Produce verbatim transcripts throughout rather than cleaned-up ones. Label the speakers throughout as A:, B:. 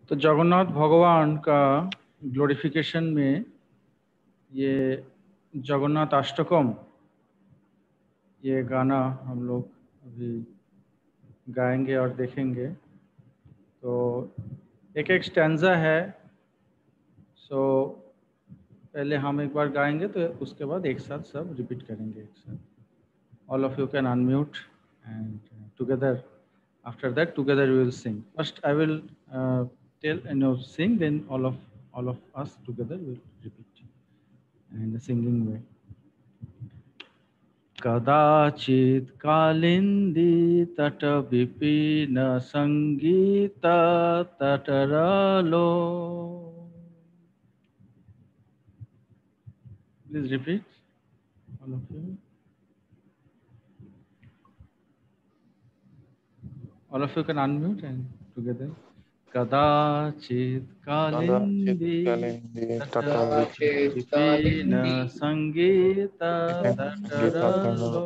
A: तो जगन्नाथ भगवान का ग्लोरिफिकेशन में ये जगन्नाथ अष्टकम ये गाना हम लोग अभी गाएंगे और देखेंगे। तो एक एक स्टैंजा है, सो पहले हम एक बार गाएंगे तो उसके बाद एक साथ सब रिपीट करेंगे एक साथ। All of you can unmute and together after that together we will sing. First I will uh, tell and you sing, then all of all of us together will repeat in the singing way. Kadachit kalindi tata vipina sangita tataralo. Please repeat, all of you. All of you can unmute and together. Kadachit kalindi tata vipina sangita tataralo.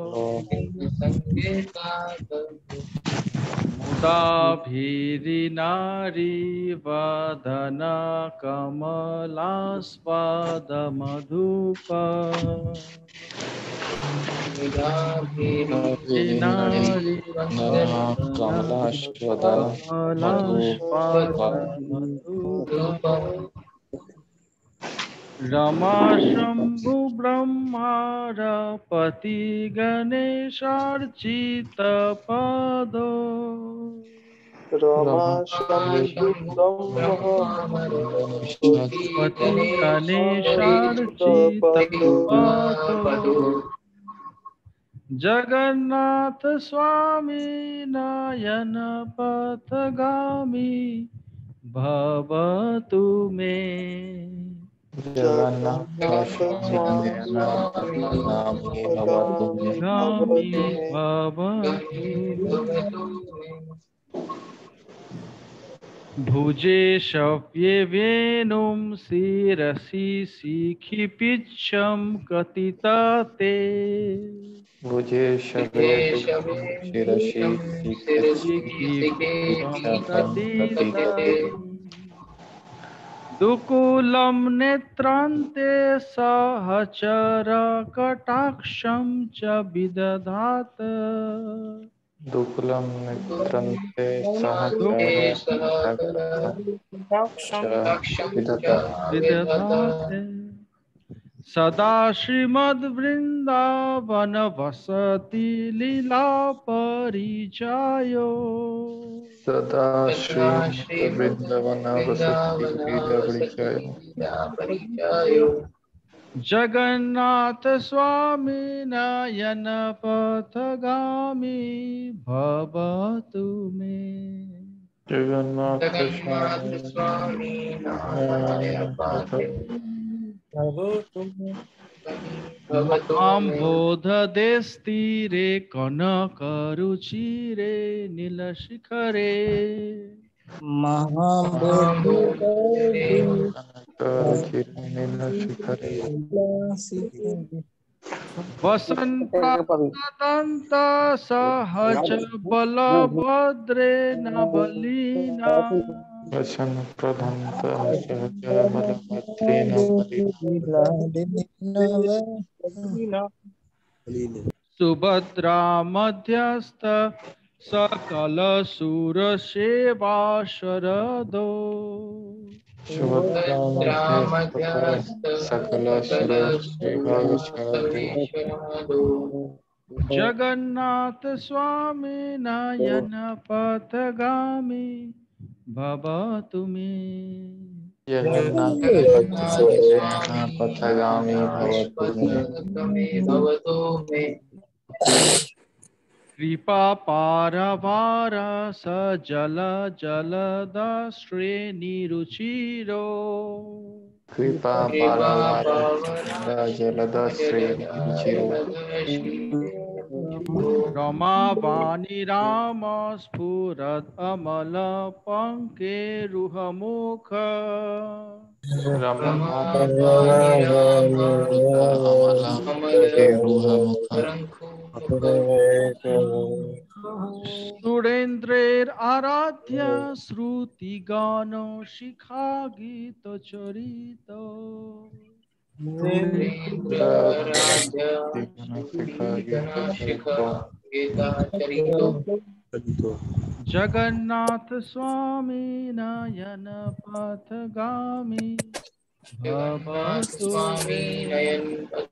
A: Muda bhiri nari vadana kamalaspada madhupa. Nari
B: कमलाश्वदन
A: madhupa. Rama Shambhu Brahmara Pati Ganeshārchita Pado.
C: Rama Shambhu Brahmara
A: Pati Ganeshārchita Pado. Jagannath Swami Nayana Pathagami Bhavatu me.
B: Jagannath स्वामी
A: भुजे शव्ये वेणुं शिरसि शिखि पिच्छं कथिताते.
B: भुजे शव्ये शिरसि शिखि पिच्छं कथिताते.
A: दुकूलं नेत्रान्ते सहचर कटाक्षं च विदधात.
B: दुकुलं नेत्रान्ते सहचर कटाक्षं
A: विदधात. सदा श्रीमद्वृन्दावन वसति लीला परिचयो.
B: सदा श्रीमद्वृन्दावन वसति लीला परिचयो.
A: जगन्नाथ स्वामी नयन पथगामी भवतु मे.
B: जगन्नाथ स्वामी नयन
A: महाम्बोधदेस्तीरे कनकरुचिरे नीलशिखरे.
B: नीलशिखरे
A: वसन् प्राप्तदन्त सहज बलभद्रे न बलिना.
B: वसन प्रदंत सहज बलभद्रेण बलिना.
A: सुभद्रा मध्यस्थ सकल सुर सेवा शरदो.
B: सुभद्रा मध्यस्थ सकल सुर सेवा शरदो.
A: जगन्नाथ स्वामी नयन पथगामी भवतु मे.
B: जगन्नाथ पथगामी भवतु मे.
A: कृपा पारवार सजल जलद श्रेणिरुचिरो.
B: कृपा पारवार जलद श्रेणिरुचिरो.
A: रमावाणी राम स्फुरद अमल पंकेरुहमुख.
B: रमावाणी राम अमल पंकेरुहमुख.
A: सुरेन्द्रेर आराध्य श्रुति गान शिखा गीत चरित जगन्नाथ स्वामी नयन पथगामी भवतु
B: स्वामी नयन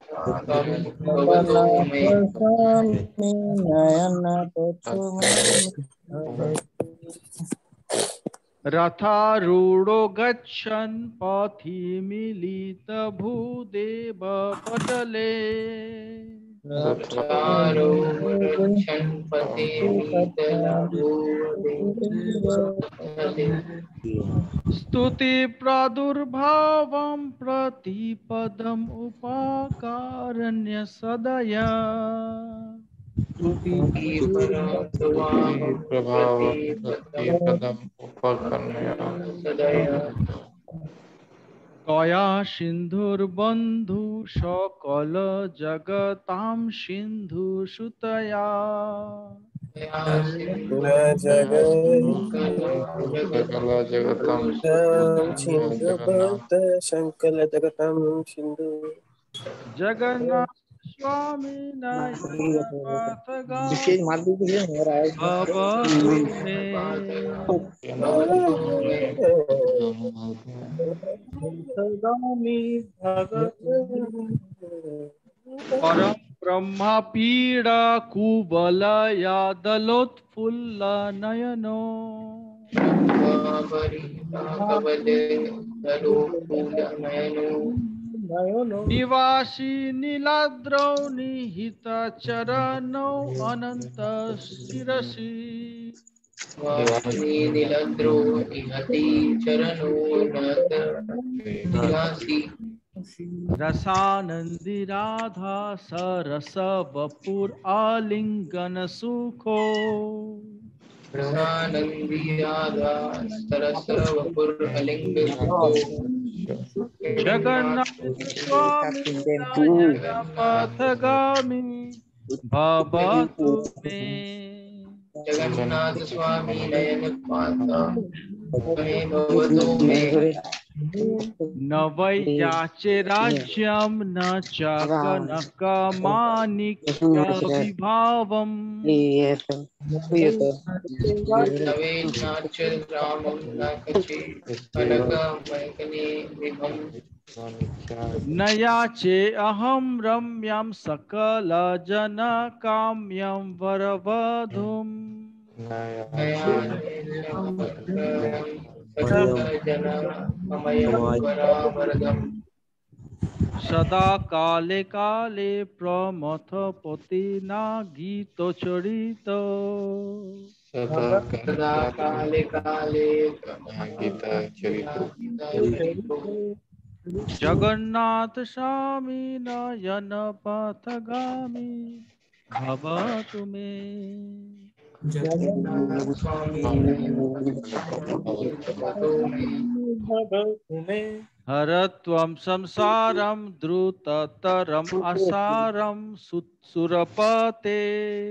A: रथारूढ़ो गच्छन् पथि मिलित भूदेव पटले स्तुति प्रादुर्भावं प्रतिपदम् उपाकारण्य सदया
B: प्रभाव प्रतिपदम उपकर्ण्य
A: कया सिंधुर्बंधु सकल जगतां सिंधु सुतया
B: सकल जगतम
C: सिंधु भक्त संकल जगतम सिंधु
A: जगन्नाथ स्वामी नयन पथगामी भवतु मे परम ब्रह्मा पीड़ा कुबलया दलोत्फुल्ल नयनो निवासी नीलाद्रौ निहित चरणौ अनंत शिरसि
B: नीलद्रो इहति चरणो
A: रसानंदी राधा सरस वपुर आलिंगन सुखो
B: रसानंदी राधा सरस वपुर आलिंगन
A: जगन्नाथ स्वामी नयन पथगामी भवतु मे
B: जगन्नाथ स्वामी नयन पथगामी भवतु मे
A: न वै याचे राज्यं न च कनकमाणिक्यविभावम् न याचे अहं रम्यं सकलजनकाम्यं वरवधूम् सदा काले काले प्रमथपतिना गीतचरित
B: सदा काले काले गीतचरित
A: जगन्नाथ स्वामी नयन पथगामी भवतु मे
B: जगन्नाथ स्वामी
A: हरत्वं संसारं द्रुततरम् असारं सुरपते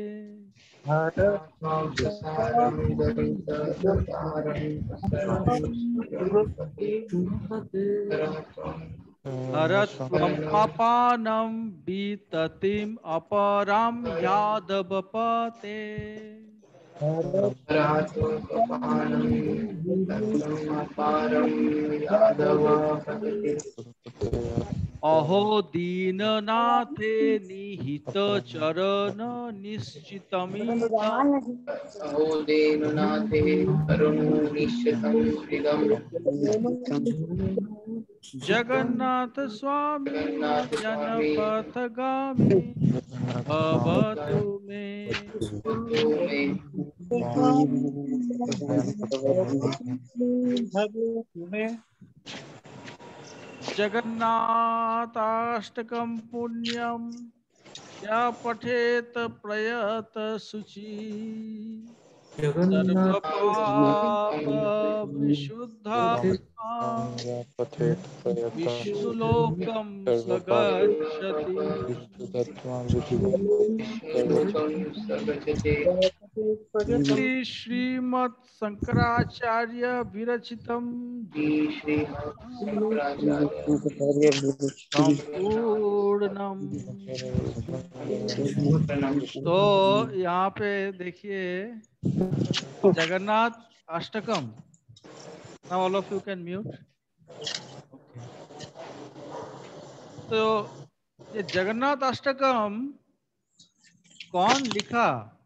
A: हरत्वं पापानं विततिम् अपरां यादवपते अहो दीननाथे निहित चरण निश्चितमिदम्
B: अहो दीननाथे करुणो निश्चितम्
A: जगन्नाथ स्वामी नयन पथगामी भवतु मे जगन्नाथाष्टकं पुण्यं या पठेत प्रयत शुचि सर्वपाप विशुद्धा
D: पथेत प्रयतः
A: विष्णुलोकं
D: सर्वपाप
A: सगच्छति।
D: विष्णुदत्त्वा विधिवत्
B: सगच्छते।
A: इति श्रीमत् शंकराचार्य विरचितं
B: श्री श्रीमद् शंकराचार्य
A: संपूर्णम। तो यहाँ पे देखिए Jagannath Ashtakam. Now all of you can mute. Okay. तो ये जगन्नाथ अष्टकम कौन लिखा?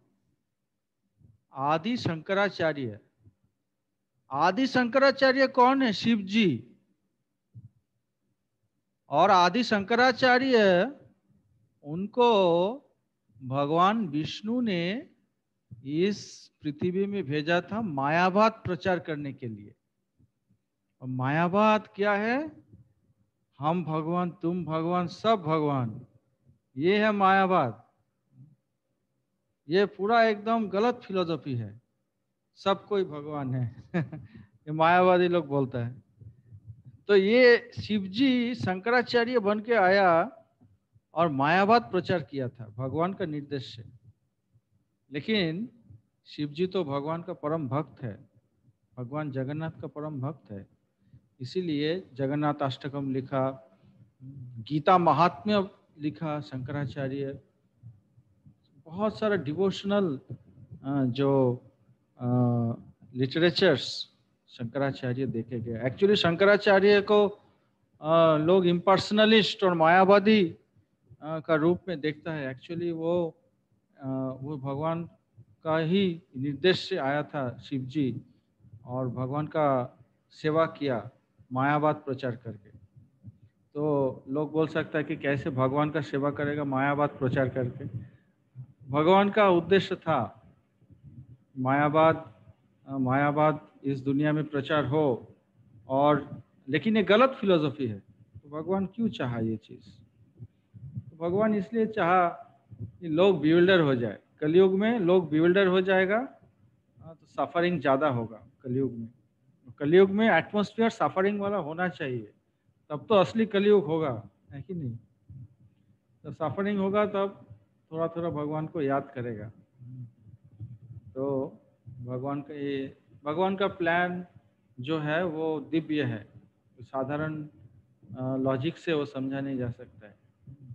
A: आदि शंकराचार्य। आदि शंकराचार्य कौन है? शिव जी। और आदि शंकराचार्य उनको भगवान विष्णु ने इस पृथ्वी में भेजा था मायावाद प्रचार करने के लिए। और मायावाद क्या है? हम भगवान, तुम भगवान, सब भगवान। ये है मायावाद। ये पूरा एकदम गलत फिलोसफी है। सब कोई भगवान है। ये मायावादी लोग बोलता है। तो ये शिवजी शंकराचार्य बन के आया और मायावाद प्रचार किया था भगवान का निर्देश से। लेकिन शिवजी तो भगवान का परम भक्त है, भगवान जगन्नाथ का परम भक्त है। इसीलिए जगन्नाथ अष्टकम लिखा, गीता महात्म्य लिखा शंकराचार्य। बहुत सारा डिवोशनल जो लिटरेचर्स शंकराचार्य देखे गए। एक्चुअली शंकराचार्य को आ, लोग इम्पर्सनलिस्ट और मायावादी आ, का रूप में देखता है। एक्चुअली वो आ, वो भगवान का ही निर्देश से आया था शिव जी, और भगवान का सेवा किया मायावाद प्रचार करके। तो लोग बोल सकता है कि कैसे भगवान का सेवा करेगा मायावाद प्रचार करके। भगवान का उद्देश्य था मायावाद मायावाद इस दुनिया में प्रचार हो, और लेकिन ये गलत फिलोसफी है। तो भगवान क्यों चाहा ये चीज़? तो भगवान इसलिए चाहा कि लोग बिल्डर हो जाए। कलयुग में लोग बिल्डर हो जाएगा तो सफरिंग ज़्यादा होगा कलयुग में। कलयुग में एटमॉस्फेयर सफरिंग वाला होना चाहिए, तब तो असली कलयुग होगा, है कि नहीं? तो सफरिंग होगा तब थोड़ा थोड़ा भगवान को याद करेगा। तो भगवान का ये भगवान का प्लान जो है वो दिव्य है, साधारण लॉजिक से वो समझा नहीं जा सकता है,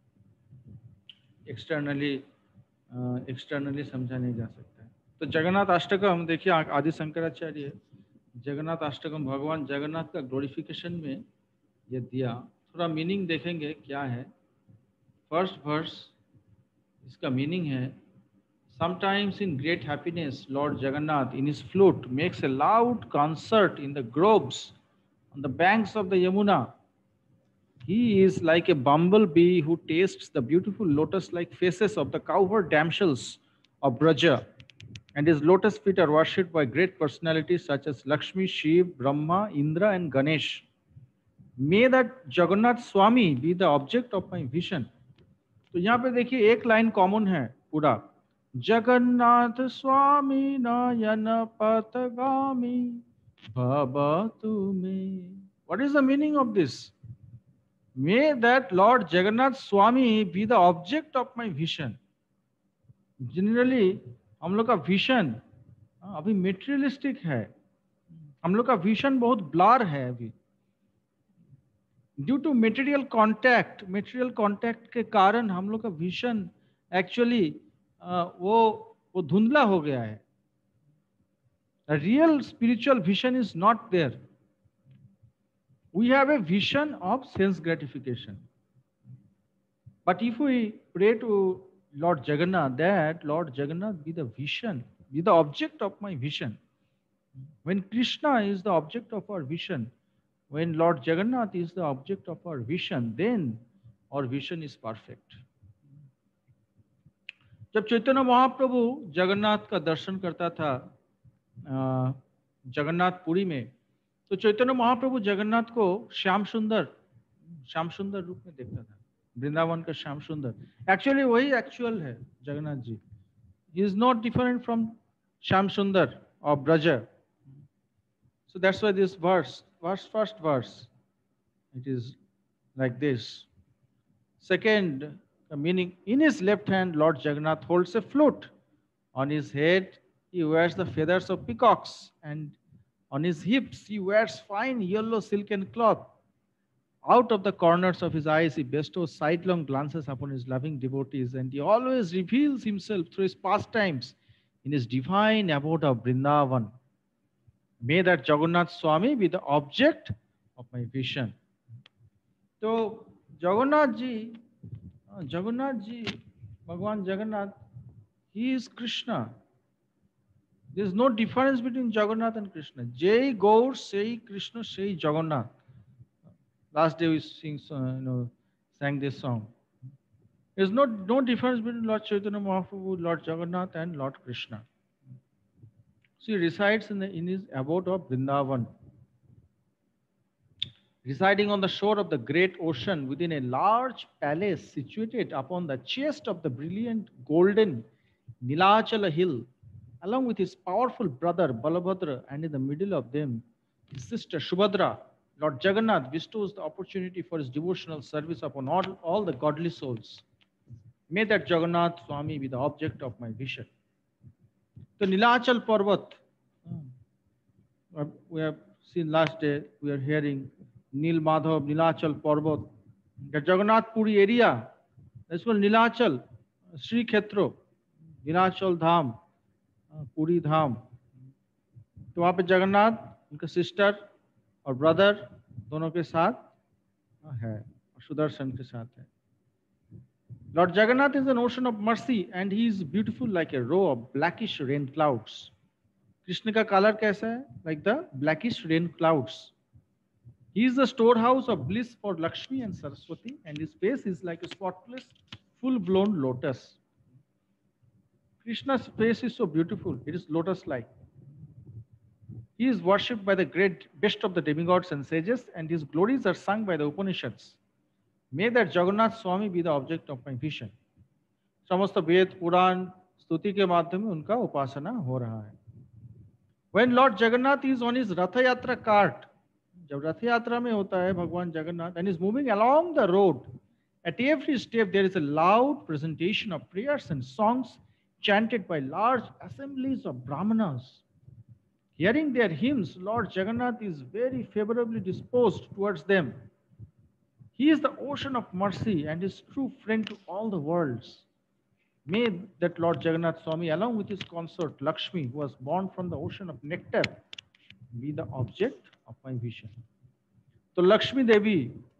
A: एक्सटर्नली एक्सटर्नली समझा नहीं जा सकता है। तो जगन्नाथ अष्टकम देखिए, आदि शंकराचार्य जगन्नाथ अष्टकम भगवान जगन्नाथ का ग्लोरिफिकेशन में ये दिया। थोड़ा मीनिंग देखेंगे क्या है। फर्स्ट वर्स इसका मीनिंग है, sometimes in great happiness Lord Jagannath in his flute makes a loud concert in the groves on the banks of the Yamuna. He is like a bumblebee who tastes the beautiful lotus-like faces of the cowherd damsels of Braja, and his lotus feet are worshipped by great personalities such as Lakshmi, Shiv, Brahma, Indra and Ganesh. May that Jagannath Swami be the object of my vision. तो यहाँ पे देखिए एक line common है पूरा, जगन्नाथ स्वामी नयन पथगामी भवतु मे। What is the meaning of this? May that Lord Jagannath Swami be the object of my vision. Generally हम लोग का विजन अभी मेटेरियलिस्टिक है, हम लोग का विजन बहुत ब्लर है अभी। Due to material contact material contact के कारण हम लोग का विजन एक्चुअली वो वो धुंधला हो गया है। Real spiritual vision is not there. We have a vision of sense gratification, but if we pray to Lord Jagannath that Lord Jagannath be the vision, be the object of my vision. When Krishna is the object of our vision, when Lord Jagannath is the object of our vision, then our vision is perfect. जब चैतन्य महाप्रभु जगन्नाथ का दर्शन करता था जगन्नाथपुरी में, तो चैतन्य महाप्रभु जगन्नाथ को श्याम सुंदर श्याम सुंदर रूप में देखता था, वृंदावन का श्याम सुंदर। एक्चुअली वही एक्चुअल है Jagannath ji. He is not different from Shyam Sundar और Braj. So that's why this verse, verse, first verse, it is like this. Second uh, meaning, in his left hand, Lord Jagannath holds a flute. On his head, he wears the feathers of peacocks, and on his hips, he wears fine yellow silken cloth. Out of the corners of his eyes, he bestows sidelong glances upon his loving devotees, and he always reveals himself through his pastimes in his divine abode of Vrindavan. May that Jagannath Swami be the object of my vision. So, Jagannath ji, uh, Jagannath ji, Bhagwan Jagannath, he is Krishna. There is no difference between Jagannath and Krishna. Jai Gaur, say Krishna, say Jagannath. Last day we sing, uh, you know, sang this song. There is no, no difference between Lord Chaitanya Mahaprabhu, Lord Jagannath, and Lord Krishna. So he resides in, the, in his abode of Vrindavan. Residing on the shore of the great ocean within a large palace situated upon the chest of the brilliant golden Nilachala hill, along with his powerful brother Balabhadra, and in the middle of them, his sister Subhadra, Lord Jagannath bestows the opportunity for his devotional service upon all, all the godly souls. May that Jagannath Swami be the object of my vision. The Nilachal Parvat, uh, we have seen last day, we are hearing Nil Madhav, Nilachal Parvat. The Jagannath Puri area, that's called Nilachal, Sri Khetro, Nilachal Dham, uh, Puri Dham. तो वहाँ पे जगन्नाथ उनका sister और brother दोनों के साथ है और सुदर्शन के साथ है. Lord Jagannath is an ocean of mercy and he is beautiful like a row of blackish rain clouds. Krishna का कलर कैसा है? Like the blackish rain clouds. He is the storehouse of bliss for Lakshmi and Saraswati, and his face is like a spotless, full-blown lotus. Krishna's face is so beautiful, it is lotus-like. He is worshipped by the great best of the demigods and sages, and his glories are sung by the Upanishads. May that Jagannath Swami be the object of my vision. समस्त वेद पुराण स्तुति के माध्यम में उनका उपासना हो रहा है. When Lord Jagannath is on his Ratha Yatra cart, जब रथ यात्रा में होता है भगवान Jagannath, and is moving along the road, at every step there is a loud presentation of prayers and songs chanted by large assemblies of brahmanas. Hearing their hymns, Lord Jagannath is very favorably disposed towards them. He is the ocean of mercy and is true friend to all the worlds. May that Lord Jagannath Swami, along with his consort Lakshmi, who was born from the ocean of nectar, be the object of my vision. तो लक्ष्मी देवी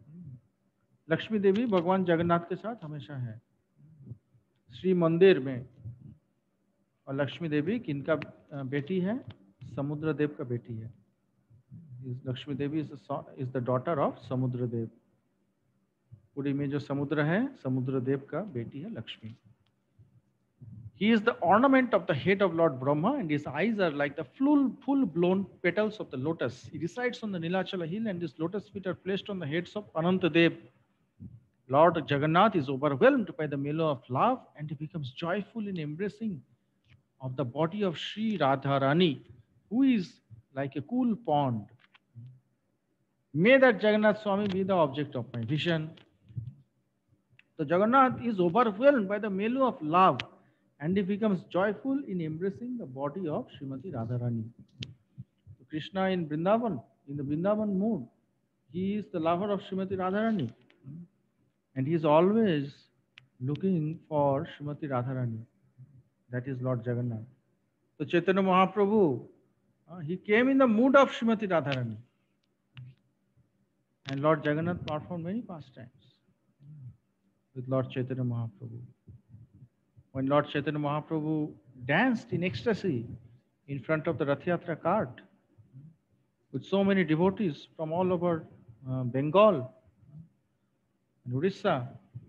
A: लक्ष्मी देवी भगवान जगन्नाथ के साथ हमेशा है श्री मंदिर में. और लक्ष्मी देवी किनका बेटी है? समुद्र देव का बेटी है. Lakshmi Devi is the daughter of Samudra Dev. Puri में जो समुद्र है, समुद्र देव का बेटी है Lakshmi. He is the ornament of the head of Lord Brahma, and his eyes are like the full, full-blown petals of the lotus. He resides on the Nilachala hill, and his lotus feet are placed on the heads of Anantadev. Lord Jagannath is overwhelmed by the mellow of love, and he becomes joyful in embracing of the body of Sri Radharani, who is like a cool pond. May that Jagannath Swami be the object of my vision. The Jagannath is overwhelmed by the mellow of love, and he becomes joyful in embracing the body of Srimati Radharani. So Krishna in Vrindavan, in the Vrindavan mood, he is the lover of Srimati Radharani. And he is always looking for Srimati Radharani. That is Lord Jagannath. So Chaitanya Mahaprabhu, uh, he came in the mood of Srimati Radharani. And Lord Jagannath performed many pastimes with Lord Chaitanya Mahaprabhu. When Lord Chaitanya Mahaprabhu danced in ecstasy in front of the Rath Yatra cart with so many devotees from all over uh, Bengal and Orissa,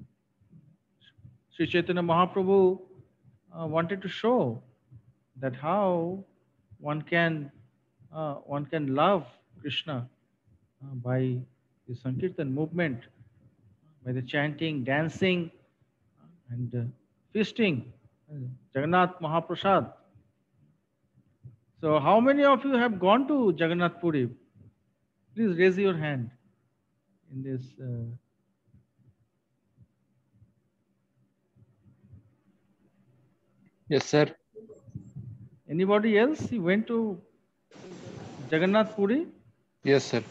A: Sri Chaitanya Mahaprabhu uh, wanted to show that how one can uh, one can love Krishna uh, by the Sankirtan movement, by the chanting, dancing, and uh, feasting, Jagannath Mahaprasad. So how many of you have gone to Jagannath Puri? Please raise your hand in this. Uh,
D: Yes, sir.
A: anybody else? He went to Jagannath Puri?
D: Yes, sir.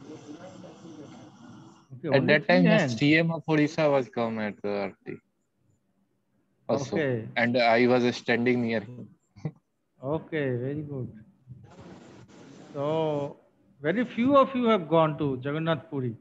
A: Okay,
D: At
A: only
D: that
A: three
D: time, the
A: hands.
D: C M of Odisha was come at the Aarti. Also.
A: Okay.
D: And I was standing near him.
A: Okay, very good. So, very few of you have gone to Jagannath Puri.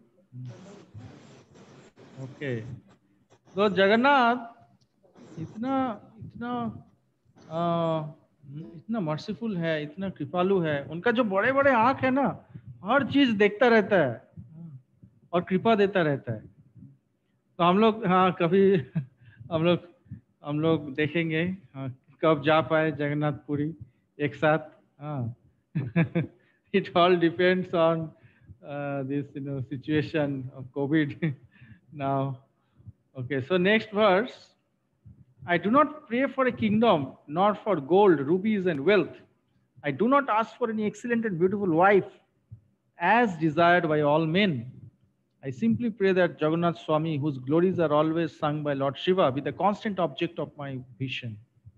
A: Okay. So, Jagannath, इतना इतना आ, इतना merciful है, इतना कृपालु है, उनका जो बड़े बड़े आंख है ना, हर चीज देखता रहता है और कृपा देता रहता है। तो हम लोग हाँ कभी हम लोग हम लोग देखेंगे हाँ, कब जा पाए जगन्नाथ पुरी एक साथ। हाँ it all depends on uh, this you know situation of COVID now. Okay, so next verse. I do not pray for a kingdom, nor for gold, rubies, and wealth. I do not ask for any excellent and beautiful wife, as desired by all men. I simply pray that Jagannath Swami, whose glories are always sung by Lord Shiva, be the constant object of my vision.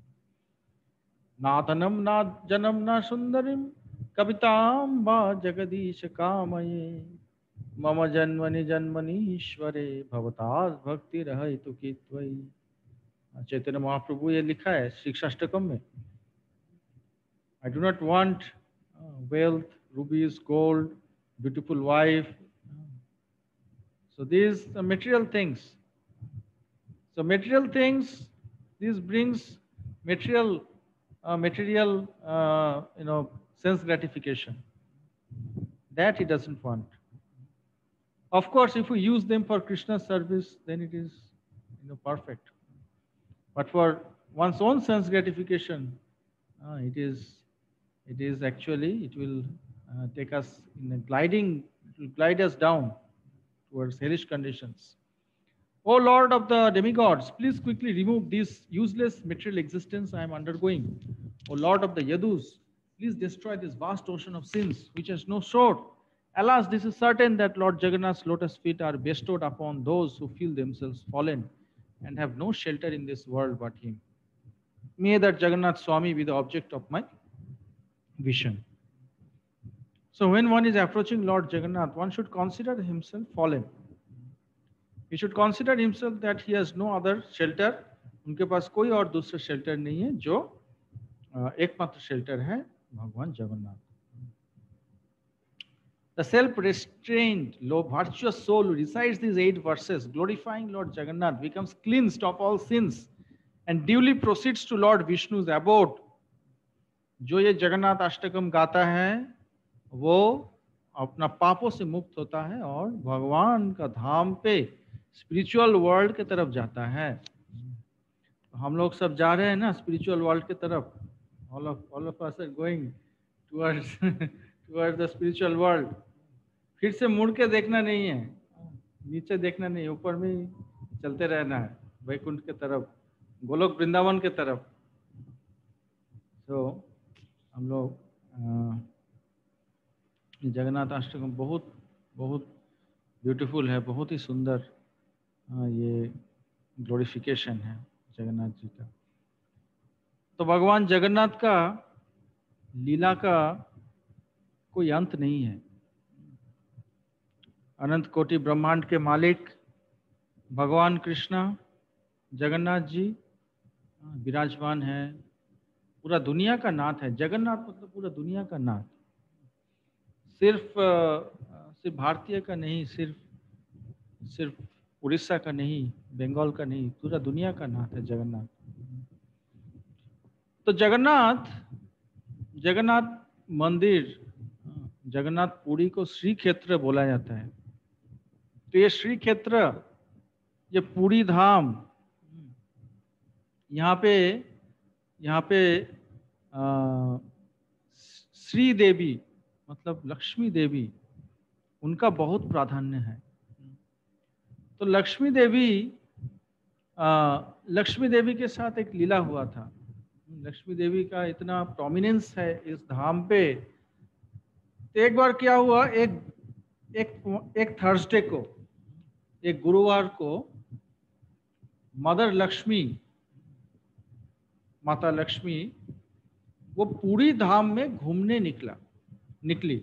A: Nathanam na janam na sundarim kavitam va jagadish kamaye mama janmani janmani ishware bhavatas bhakti rahaitu kitvai. Chaitanya Mahaprabhu ये लिखा है शिक्षाष्टकम में। I do not want uh, wealth, rubies, gold, beautiful wife. So these are material things. So material things, this brings material, uh, material, uh, you know, sense gratification. That he doesn't want. Of course, if we use them for Krishna's service, then it is, you know, perfect. But for one's own sense gratification, uh, it is, it is actually, it will uh, take us in a gliding, it will glide us down towards hellish conditions. O Lord of the demigods, please quickly remove this useless material existence I am undergoing. O Lord of the Yadus, please destroy this vast ocean of sins which has no shore. Alas, this is certain that Lord Jagannath's lotus feet are bestowed upon those who feel themselves fallen and have no shelter in this world but him. May that Jagannath Swami be the object of my vision. So when one is approaching Lord Jagannath, one should consider himself fallen. He should consider himself that he has no other shelter. उनके पास कोई और दूसरा shelter नहीं है, जो एकमात्र shelter है भगवान Jagannath. The self-restrained, low, virtuous soul who recites these eight verses, glorifying Lord Jagannath, becomes cleansed of all sins and duly proceeds to Lord Vishnu's abode. जो ये जगन्नाथ अष्टकम गाता है, वो अपना पापों से मुक्त होता है और भगवान का धाम पे स्पिरिचुअल वर्ल्ड के तरफ जाता है। हम लोग सब जा रहे हैं ना स्पिरिचुअल वर्ल्ड के तरफ। All of all of us are going towards towards the spiritual world. फिर से मुड़ के देखना नहीं है, नीचे देखना नहीं, ऊपर में ही चलते रहना है वैकुंठ के तरफ, गोलोक वृंदावन के तरफ। तो हम लोग जगन्नाथ अष्टकम बहुत बहुत ब्यूटीफुल है, बहुत ही सुंदर ये ग्लोरिफिकेशन है जगन्नाथ जी का। तो भगवान जगन्नाथ का लीला का कोई अंत नहीं है। अनंत कोटि ब्रह्मांड के मालिक भगवान कृष्ण जगन्नाथ जी विराजमान है, पूरा दुनिया का नाथ है। जगन्नाथ मतलब पूरा दुनिया का नाथ, सिर्फ सिर्फ भारतीय का नहीं, सिर्फ सिर्फ उड़ीसा का नहीं, बंगाल का नहीं, पूरा दुनिया का नाथ है जगन्नाथ। तो जगन्नाथ जगन्नाथ मंदिर, जगन्नाथ पुरी को श्री क्षेत्र बोला जाता है। तो ये श्री क्षेत्र, ये पुरी धाम, यहाँ पे यहाँ पे आ, श्री देवी मतलब लक्ष्मी देवी, उनका बहुत प्राधान्य है। तो लक्ष्मी देवी आ, लक्ष्मी देवी के साथ एक लीला हुआ था। लक्ष्मी देवी का इतना प्रोमिनेंस है इस धाम पे। तो एक बार क्या हुआ, एक एक एक थर्सडे को, एक गुरुवार को मदर लक्ष्मी, माता लक्ष्मी वो पूरी धाम में घूमने निकला निकली।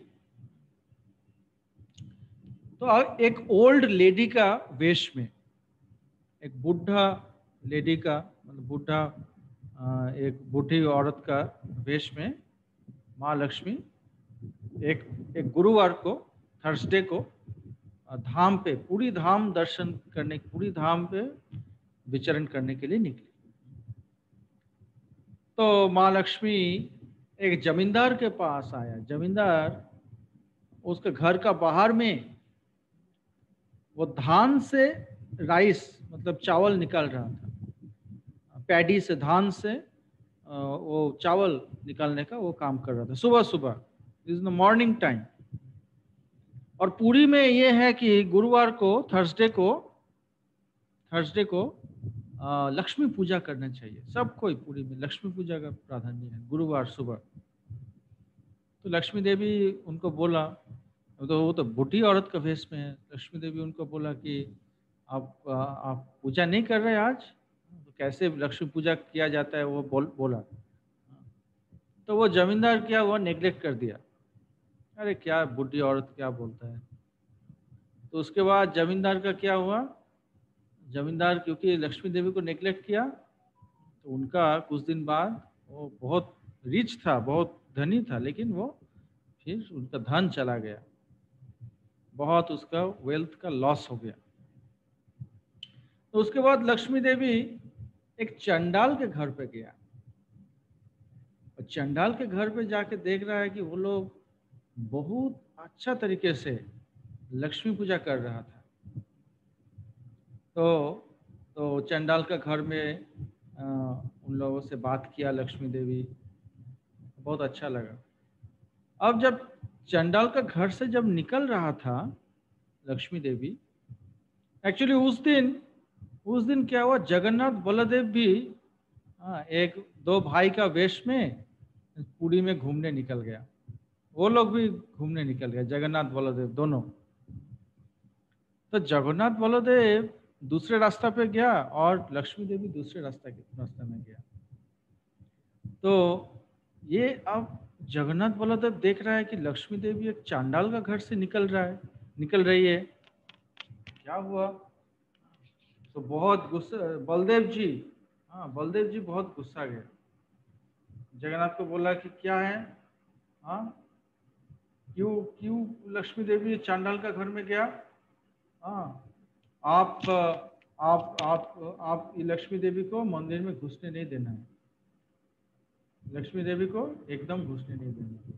A: तो एक ओल्ड लेडी का वेश में, एक बुढ़ा लेडी का मतलब बुढ़ा एक बूढ़ी औरत का वेश में माँ लक्ष्मी एक एक गुरुवार को, थर्सडे को धाम पे, पूरी धाम दर्शन करने, पूरी धाम पे विचरण करने के लिए निकली। तो माँ लक्ष्मी एक जमींदार के पास आया। जमींदार उसके घर का बाहर में वो धान से राइस मतलब चावल निकाल रहा था, पैडी से, धान से वो चावल निकालने का वो काम कर रहा था सुबह सुबह, इज द मॉर्निंग टाइम। और पुरी में ये है कि गुरुवार को, थर्सडे को थर्सडे को लक्ष्मी पूजा करना चाहिए। सब कोई पुरी में लक्ष्मी पूजा का प्राधान्य है गुरुवार सुबह। तो लक्ष्मी देवी उनको बोला, तो वो तो बूढ़ी औरत का वेश में है, लक्ष्मी देवी उनको बोला कि आप आप पूजा नहीं कर रहे आज, तो कैसे लक्ष्मी पूजा किया जाता है वो बोल बोला। तो वो जमींदार क्या हुआ, नेग्लेक्ट कर दिया, अरे क्या बूढ़ी औरत क्या बोलता है। तो उसके बाद जमींदार का क्या हुआ, जमींदार क्योंकि लक्ष्मी देवी को नेग्लेक्ट किया, तो उनका कुछ दिन बाद वो बहुत रिच था, बहुत धनी था, लेकिन वो फिर उनका धन चला गया, बहुत उसका वेल्थ का लॉस हो गया। तो उसके बाद लक्ष्मी देवी एक चंडाल के घर पे गया। और चंडाल के घर पे जाके देख रहा है कि वो लोग बहुत अच्छा तरीके से लक्ष्मी पूजा कर रहा था। तो तो चंडाल का घर में आ, उन लोगों से बात किया लक्ष्मी देवी, बहुत अच्छा लगा। अब जब चंडाल का घर से जब निकल रहा था लक्ष्मी देवी, एक्चुअली उस दिन उस दिन क्या हुआ, जगन्नाथ बलदेव भी आ, एक दो भाई का वेश में पुरी में घूमने निकल गया। वो लोग भी घूमने निकल गए, जगन्नाथ बलदेव दोनों। तो जगन्नाथ बलदेव दूसरे रास्ता पे गया और लक्ष्मी देवी दूसरे रास्ता के रास्ते में गया। तो ये अब जगन्नाथ बलदेव देख रहा है कि लक्ष्मी देवी एक चांडाल का घर से निकल रहा है निकल रही है, क्या हुआ। तो बहुत गुस्सा, बलदेव जी, हाँ बलदेव जी बहुत गुस्सा गए। जगन्नाथ को बोला कि क्या है, हाँ क्यों क्यों लक्ष्मी देवी चांडाल का घर में गया। हाँ आप आप आप आप लक्ष्मी देवी को मंदिर में घुसने नहीं देना है, लक्ष्मी देवी को एकदम घुसने नहीं देना।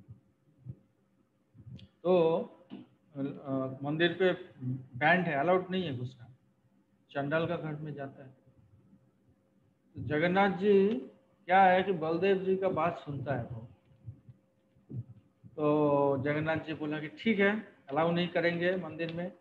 A: तो आ, मंदिर पे बैंड है, अलाउड नहीं है घुसना, चंडाल का घर में जाता है। तो जगन्नाथ जी क्या है कि बलदेव जी का बात सुनता है वो। तो जगन्नाथ जी बोला कि ठीक है, अलाउ नहीं करेंगे मंदिर में।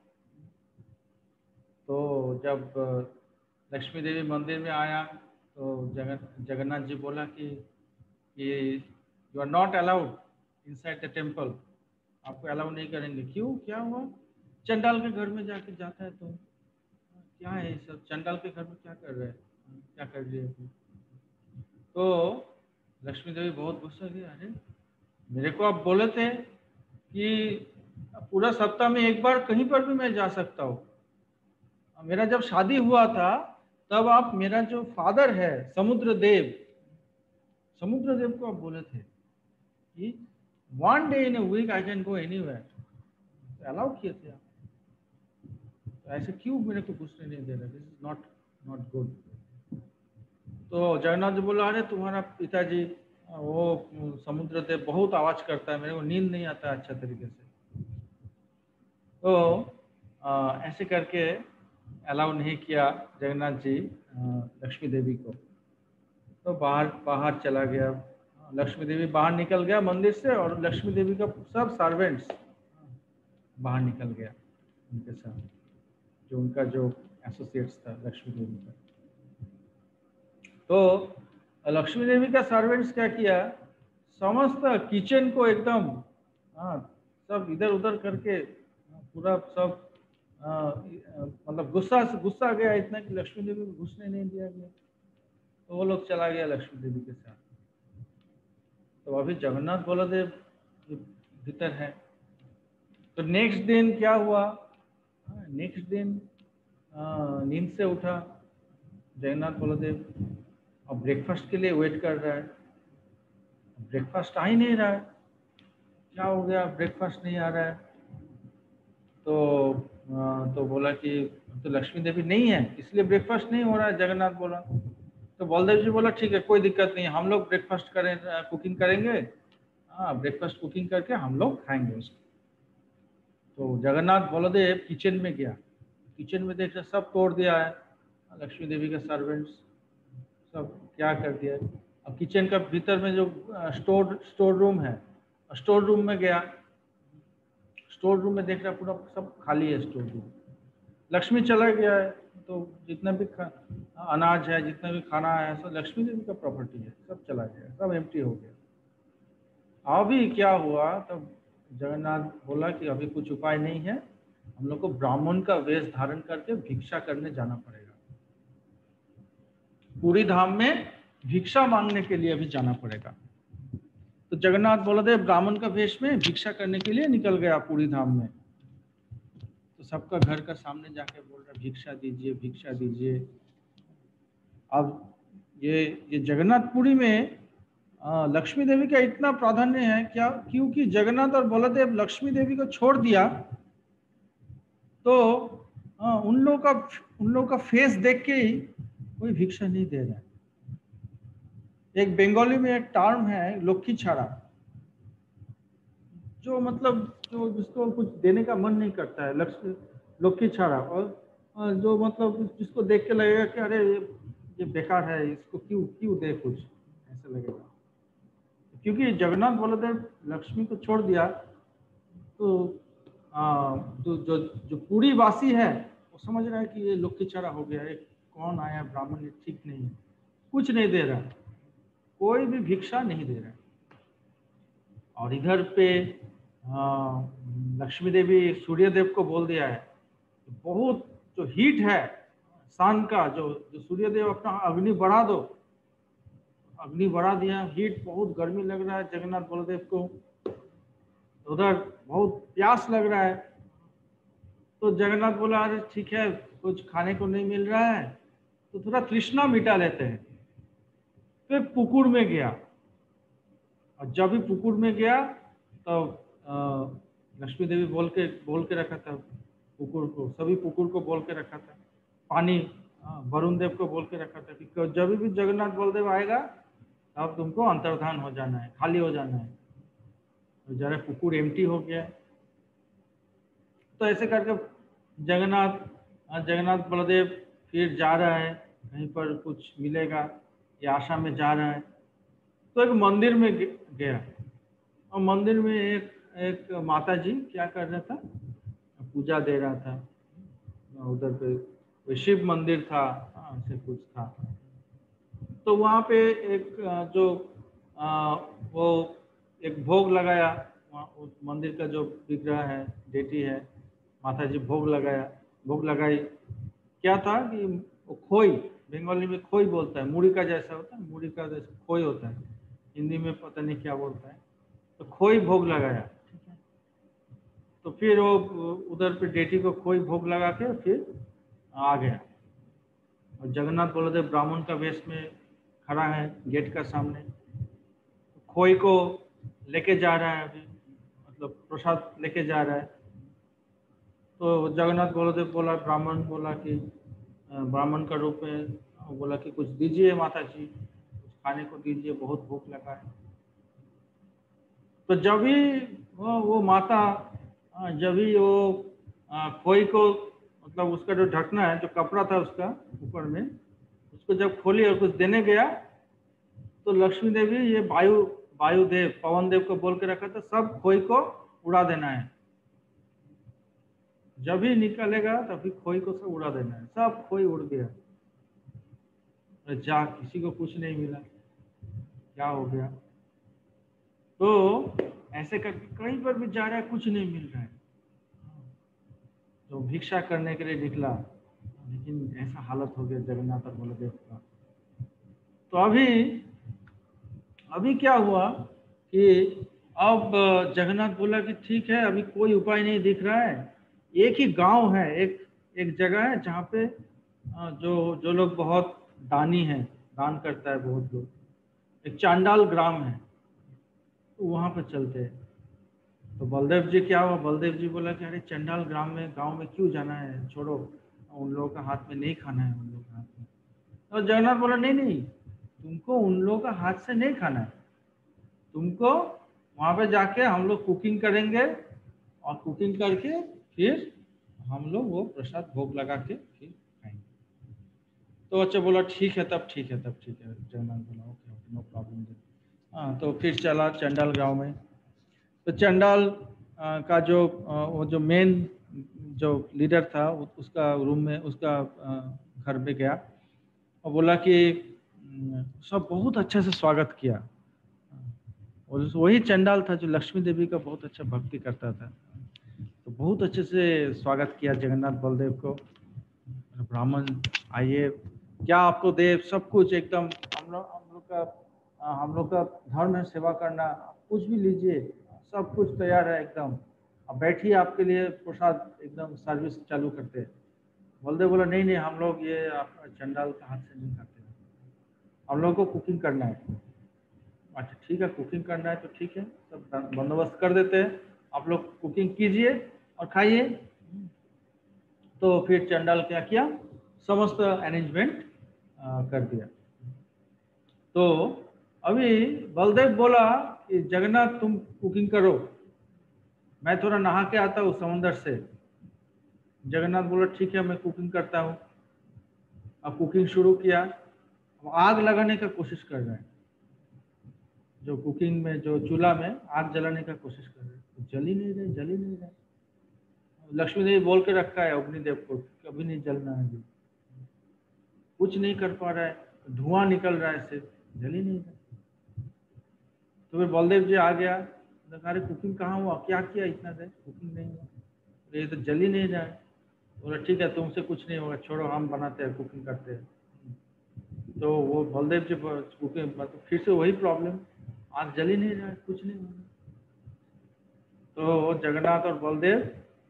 A: तो जब लक्ष्मी देवी मंदिर में आया तो जगन जगन्नाथ जी बोला कि you are not allowed inside the temple, आपको अलाउ नहीं करेंगे। क्यों, क्या हुआ, चंडाल के घर में जाके जाता है तो क्या है सब, चंडाल के घर में क्या कर रहे हैं, क्या कर रही है। तो लक्ष्मी देवी बहुत गुस्सा गई, अरे मेरे को आप बोले थे कि पूरा सप्ताह में एक बार कहीं पर भी मैं जा सकता हूँ। मेरा जब शादी हुआ था तब आप, मेरा जो फादर है समुद्र देव, समुद्र देव को आप बोले थे कि one day in a week I can go anywhere, allow किए थे आप। तो ऐसे क्यों मेरे को घुसने नहीं दे रहे, this is not not good. तो जगन्नाथ जी बोला, अरे तुम्हारा पिताजी वो समुद्र देव बहुत आवाज करता है, मेरे को नींद नहीं आता अच्छा तरीके से। तो आ, ऐसे करके अलाउ नहीं किया जगन्नाथ जी लक्ष्मी देवी को। तो बाहर बाहर चला गया, लक्ष्मी देवी बाहर निकल गया मंदिर से, और लक्ष्मी देवी का सब सर्वेंट्स बाहर निकल गया उनके साथ, जो उनका जो एसोसिएट्स था लक्ष्मी देवी का। तो लक्ष्मी देवी का सर्वेंट्स क्या किया, समस्त किचन को एकदम हाँ सब इधर उधर करके पूरा सब आ, मतलब गुस्सा गुस्सा आ गया इतना कि लक्ष्मी देवी को घुसने नहीं दिया गया, तो वो लोग चला गया लक्ष्मी देवी के साथ। तो अभी जगन्नाथ बलदेव भीतर है। तो नेक्स्ट दिन क्या हुआ, नेक्स्ट दिन नींद से उठा जगन्नाथ बलदेव और ब्रेकफास्ट के लिए वेट कर रहा है, ब्रेकफास्ट आ ही नहीं रहा है। क्या हो गया, ब्रेकफास्ट नहीं आ रहा है? तो आ, तो बोला कि तो लक्ष्मी देवी नहीं है इसलिए ब्रेकफास्ट नहीं हो रहा है, जगन्नाथ बोला। तो बलदेव जी बोला ठीक है कोई दिक्कत नहीं, हम लोग ब्रेकफास्ट करें, कुकिंग करेंगे, हाँ ब्रेकफास्ट कुकिंग करके हम लोग खाएंगे उसको। तो जगन्नाथ बलदेव किचन में गया, किचन में देखा सब तोड़ दिया है, लक्ष्मी देवी के सर्वेंट्स सब क्या कर दिया है। अब किचन का भीतर में जो स्टोर स्टोर रूम है, स्टोर रूम में गया, स्टोर रूम में देख रहा पूरा सब खाली है स्टोर रूम, लक्ष्मी चला गया है। तो जितना भी अनाज है, जितना भी खाना है, सब लक्ष्मी देवी का प्रॉपर्टी है, सब चला गया, सब एम्प्टी हो गया। अभी क्या हुआ, तब जगन्नाथ बोला कि अभी कुछ उपाय नहीं है, हम लोग को ब्राह्मण का वेश धारण करके भिक्षा करने जाना पड़ेगा, पुरी धाम में भिक्षा मांगने के लिए अभी जाना पड़ेगा। तो जगन्नाथ बलदेव ब्राह्मण का वेश में भिक्षा करने के लिए निकल गया पुरी धाम में। तो सबका घर का सामने जाके बोल रहा भिक्षा दीजिए, भिक्षा दीजिए। अब ये ये जगन्नाथपुरी में आ, लक्ष्मी देवी का इतना प्राधान्य है क्या, क्योंकि जगन्नाथ और बलदेव लक्ष्मी देवी को छोड़ दिया तो आ, उन लोगों का उन लोगों का फेस देख के ही कोई भिक्षा नहीं दे रहा है। एक बंगाली में एक टर्म है लक्ष्मी छाड़ा, जो मतलब जो जिसको कुछ देने का मन नहीं करता है, लक्ष्मी लक्ष्मी छाड़ा, और जो मतलब जिसको देख के लगेगा कि अरे ये बेकार है, इसको क्यों क्यों दे कुछ, ऐसा लगेगा। क्योंकि जगन्नाथ बलदेव लक्ष्मी को छोड़ दिया तो आ, जो जो जो पूरी वासी है वो समझ रहा है कि ये लक्ष्मी छाड़ा हो गया, एक कौन आया ब्राह्मण, ये ठीक नहीं, कुछ नहीं दे रहा, कोई भी भिक्षा नहीं दे रहा। और इधर पे लक्ष्मी देवी सूर्य देव को बोल दिया है, बहुत जो हीट है सन का, जो जो सूर्य देव अपना अग्नि बढ़ा दो, अग्नि बढ़ा दिया, हीट बहुत गर्मी लग रहा है जगन्नाथ बलदेव को, उधर बहुत प्यास लग रहा है। तो जगन्नाथ बोला अरे ठीक है कुछ खाने को नहीं मिल रहा है तो थोड़ा तृष्णा मिटा लेते हैं। फिर पुकुर में गया, और जब भी पुकुर में गया तो लक्ष्मी देवी बोल के बोल के रखा था पुकुर को, सभी पुकुर को बोल के रखा था, पानी वरुण देव को बोल के रखा था कि जब भी जगन्नाथ बलदेव आएगा तब तुमको अंतर्धान हो जाना है, खाली हो जाना है। तो जरा पुकुर एम्प्टी हो गया। तो ऐसे करके जगन्नाथ जगन्नाथ बलदेव फिर जा रहा है, कहीं पर कुछ मिलेगा ये आशा में जा रहा है। तो एक मंदिर में गया, और मंदिर में एक एक माता जी क्या कर रहा था, पूजा दे रहा था। उधर पे शिव मंदिर था, ऐसे कुछ था। तो वहाँ पे एक जो आ, वो एक भोग लगाया, उस मंदिर का जो विग्रह है, डेटी है, माता जी भोग लगाया, भोग लगाई। क्या था कि वो खोई, बंगाली में खोई बोलता है, मूढ़ी का जैसा होता है, मूढ़ी का जैसा खोई होता है, हिंदी में पता नहीं क्या बोलता है। तो खोई भोग लगाया, ठीक है। तो फिर वो उधर पे डेटी को खोई भोग लगा के फिर आ गया, और जगन्नाथ बलदेव ब्राह्मण का वेश में खड़ा है गेट का सामने, तो खोई को लेके जा रहा है, अभी मतलब प्रसाद लेके जा रहा है। तो जगन्नाथ बलदेव बोला, ब्राह्मण बोला कि ब्राह्मण का रूप में बोला कि कुछ दीजिए माता जी, कुछ खाने को दीजिए, बहुत भूख लगा है। तो जब भी वो वो माता जब भी वो खोई को मतलब उसका जो ढकना है, जो कपड़ा था उसका ऊपर में, उसको जब खोली और कुछ देने गया तो लक्ष्मी देवी ये वायु वायुदेव पवन देव को बोल के रखा था सब खोई को उड़ा देना है, जब ही निकलेगा तभी खोई को सब उड़ा देना है। सब खोई उड़ गया, जा किसी को कुछ नहीं मिला, क्या हो गया। तो ऐसे करके कहीं पर भी जा रहा है, कुछ नहीं मिल रहा है। तो भिक्षा करने के लिए निकला, लेकिन ऐसा हालत हो गया जगन्नाथ और बलदेव का। तो अभी अभी क्या हुआ कि अब जगन्नाथ बोला कि ठीक है, अभी कोई उपाय नहीं दिख रहा है। एक ही गांव है, एक एक जगह है जहाँ पे जो जो लोग बहुत दानी हैं, दान करता है बहुत लोग, एक चांडाल ग्राम है, तो वहाँ पे चलते हैं। तो बलदेव जी क्या हुआ, बलदेव जी बोला कि अरे चंडाल ग्राम में गांव में क्यों जाना है, छोड़ो, उन लोगों का हाथ में नहीं खाना है, उन लोगों का हाथ में। तो जगन्नाथ बोला नहीं नहीं, तुमको उन लोगों का हाथ से नहीं खाना है, तुमको वहां पे जाके हम लोग कुकिंग करेंगे और कुकिंग करके फिर हम लोग वो प्रसाद भोग लगा के फिर खाएंगे। तो अच्छा बोला ठीक है, तब ठीक है, तब ठीक है। जगन्नाथ बोला ओके ओके नो प्रॉब्लम। हाँ, तो फिर चला चंडाल गांव में। तो चंडाल का जो वो जो मेन जो लीडर था उसका रूम में, उसका घर पे गया और बोला कि सब बहुत अच्छे से स्वागत किया। और वही चंडाल था जो लक्ष्मी देवी का बहुत अच्छा भक्ति करता था। तो बहुत अच्छे से स्वागत किया जगन्नाथ बलदेव को। ब्राह्मण आइए, क्या आपको दे, सब कुछ एकदम, हम लोग हम लोग का हम लोग का धर्म है सेवा करना, कुछ भी लीजिए, सब कुछ तैयार है एकदम, अब बैठिए, आपके लिए प्रसाद एकदम सर्विस चालू करते हैं। बलदेव बोला नहीं नहीं, हम लोग ये आपका चंडाल का हाथ से नहीं खाते, हम लोग को कुकिंग करना है। अच्छा ठीक है, कुकिंग करना है तो ठीक है, सब बंदोबस्त कर देते हैं, आप लोग कुकिंग कीजिए और खाइए। तो फिर चंडाल क्या किया, समस्त अरेंजमेंट कर दिया। तो अभी बलदेव बोला कि जगन्नाथ तुम कुकिंग करो, मैं थोड़ा नहा के आता हूँ समुंदर से। जगन्नाथ बोला ठीक है, मैं कुकिंग करता हूँ। अब कुकिंग शुरू किया, अब आग लगाने का कोशिश कर रहे हैं, जो कुकिंग में जो चूल्हा में आग जलाने का कोशिश कर रहे हैं, तो जल ही नहीं रहे, जल ही नहीं रहे। लक्ष्मी देवी बोल के रखा है अग्निदेव को कभी नहीं जलना है, कुछ नहीं कर पा रहा है, धुआं निकल रहा है, सिर्फ जल ही नहीं रहा। तो फिर बलदेव जी आ गया, अरे कुकिंग कहाँ हुआ, क्या किया इतना देर, कुकिंग नहीं हुआ, ये तो जल ही नहीं रहा है। बोला ठीक है, तुमसे कुछ नहीं होगा, छोड़ो, हम बनाते हैं, कुकिंग करते हैं। तो वो बलदेव जी कुकिंग, मतलब फिर से वही प्रॉब्लम, आग जल ही नहीं रहा है, कुछ नहीं होगा। तो जगन्नाथ और बलदेव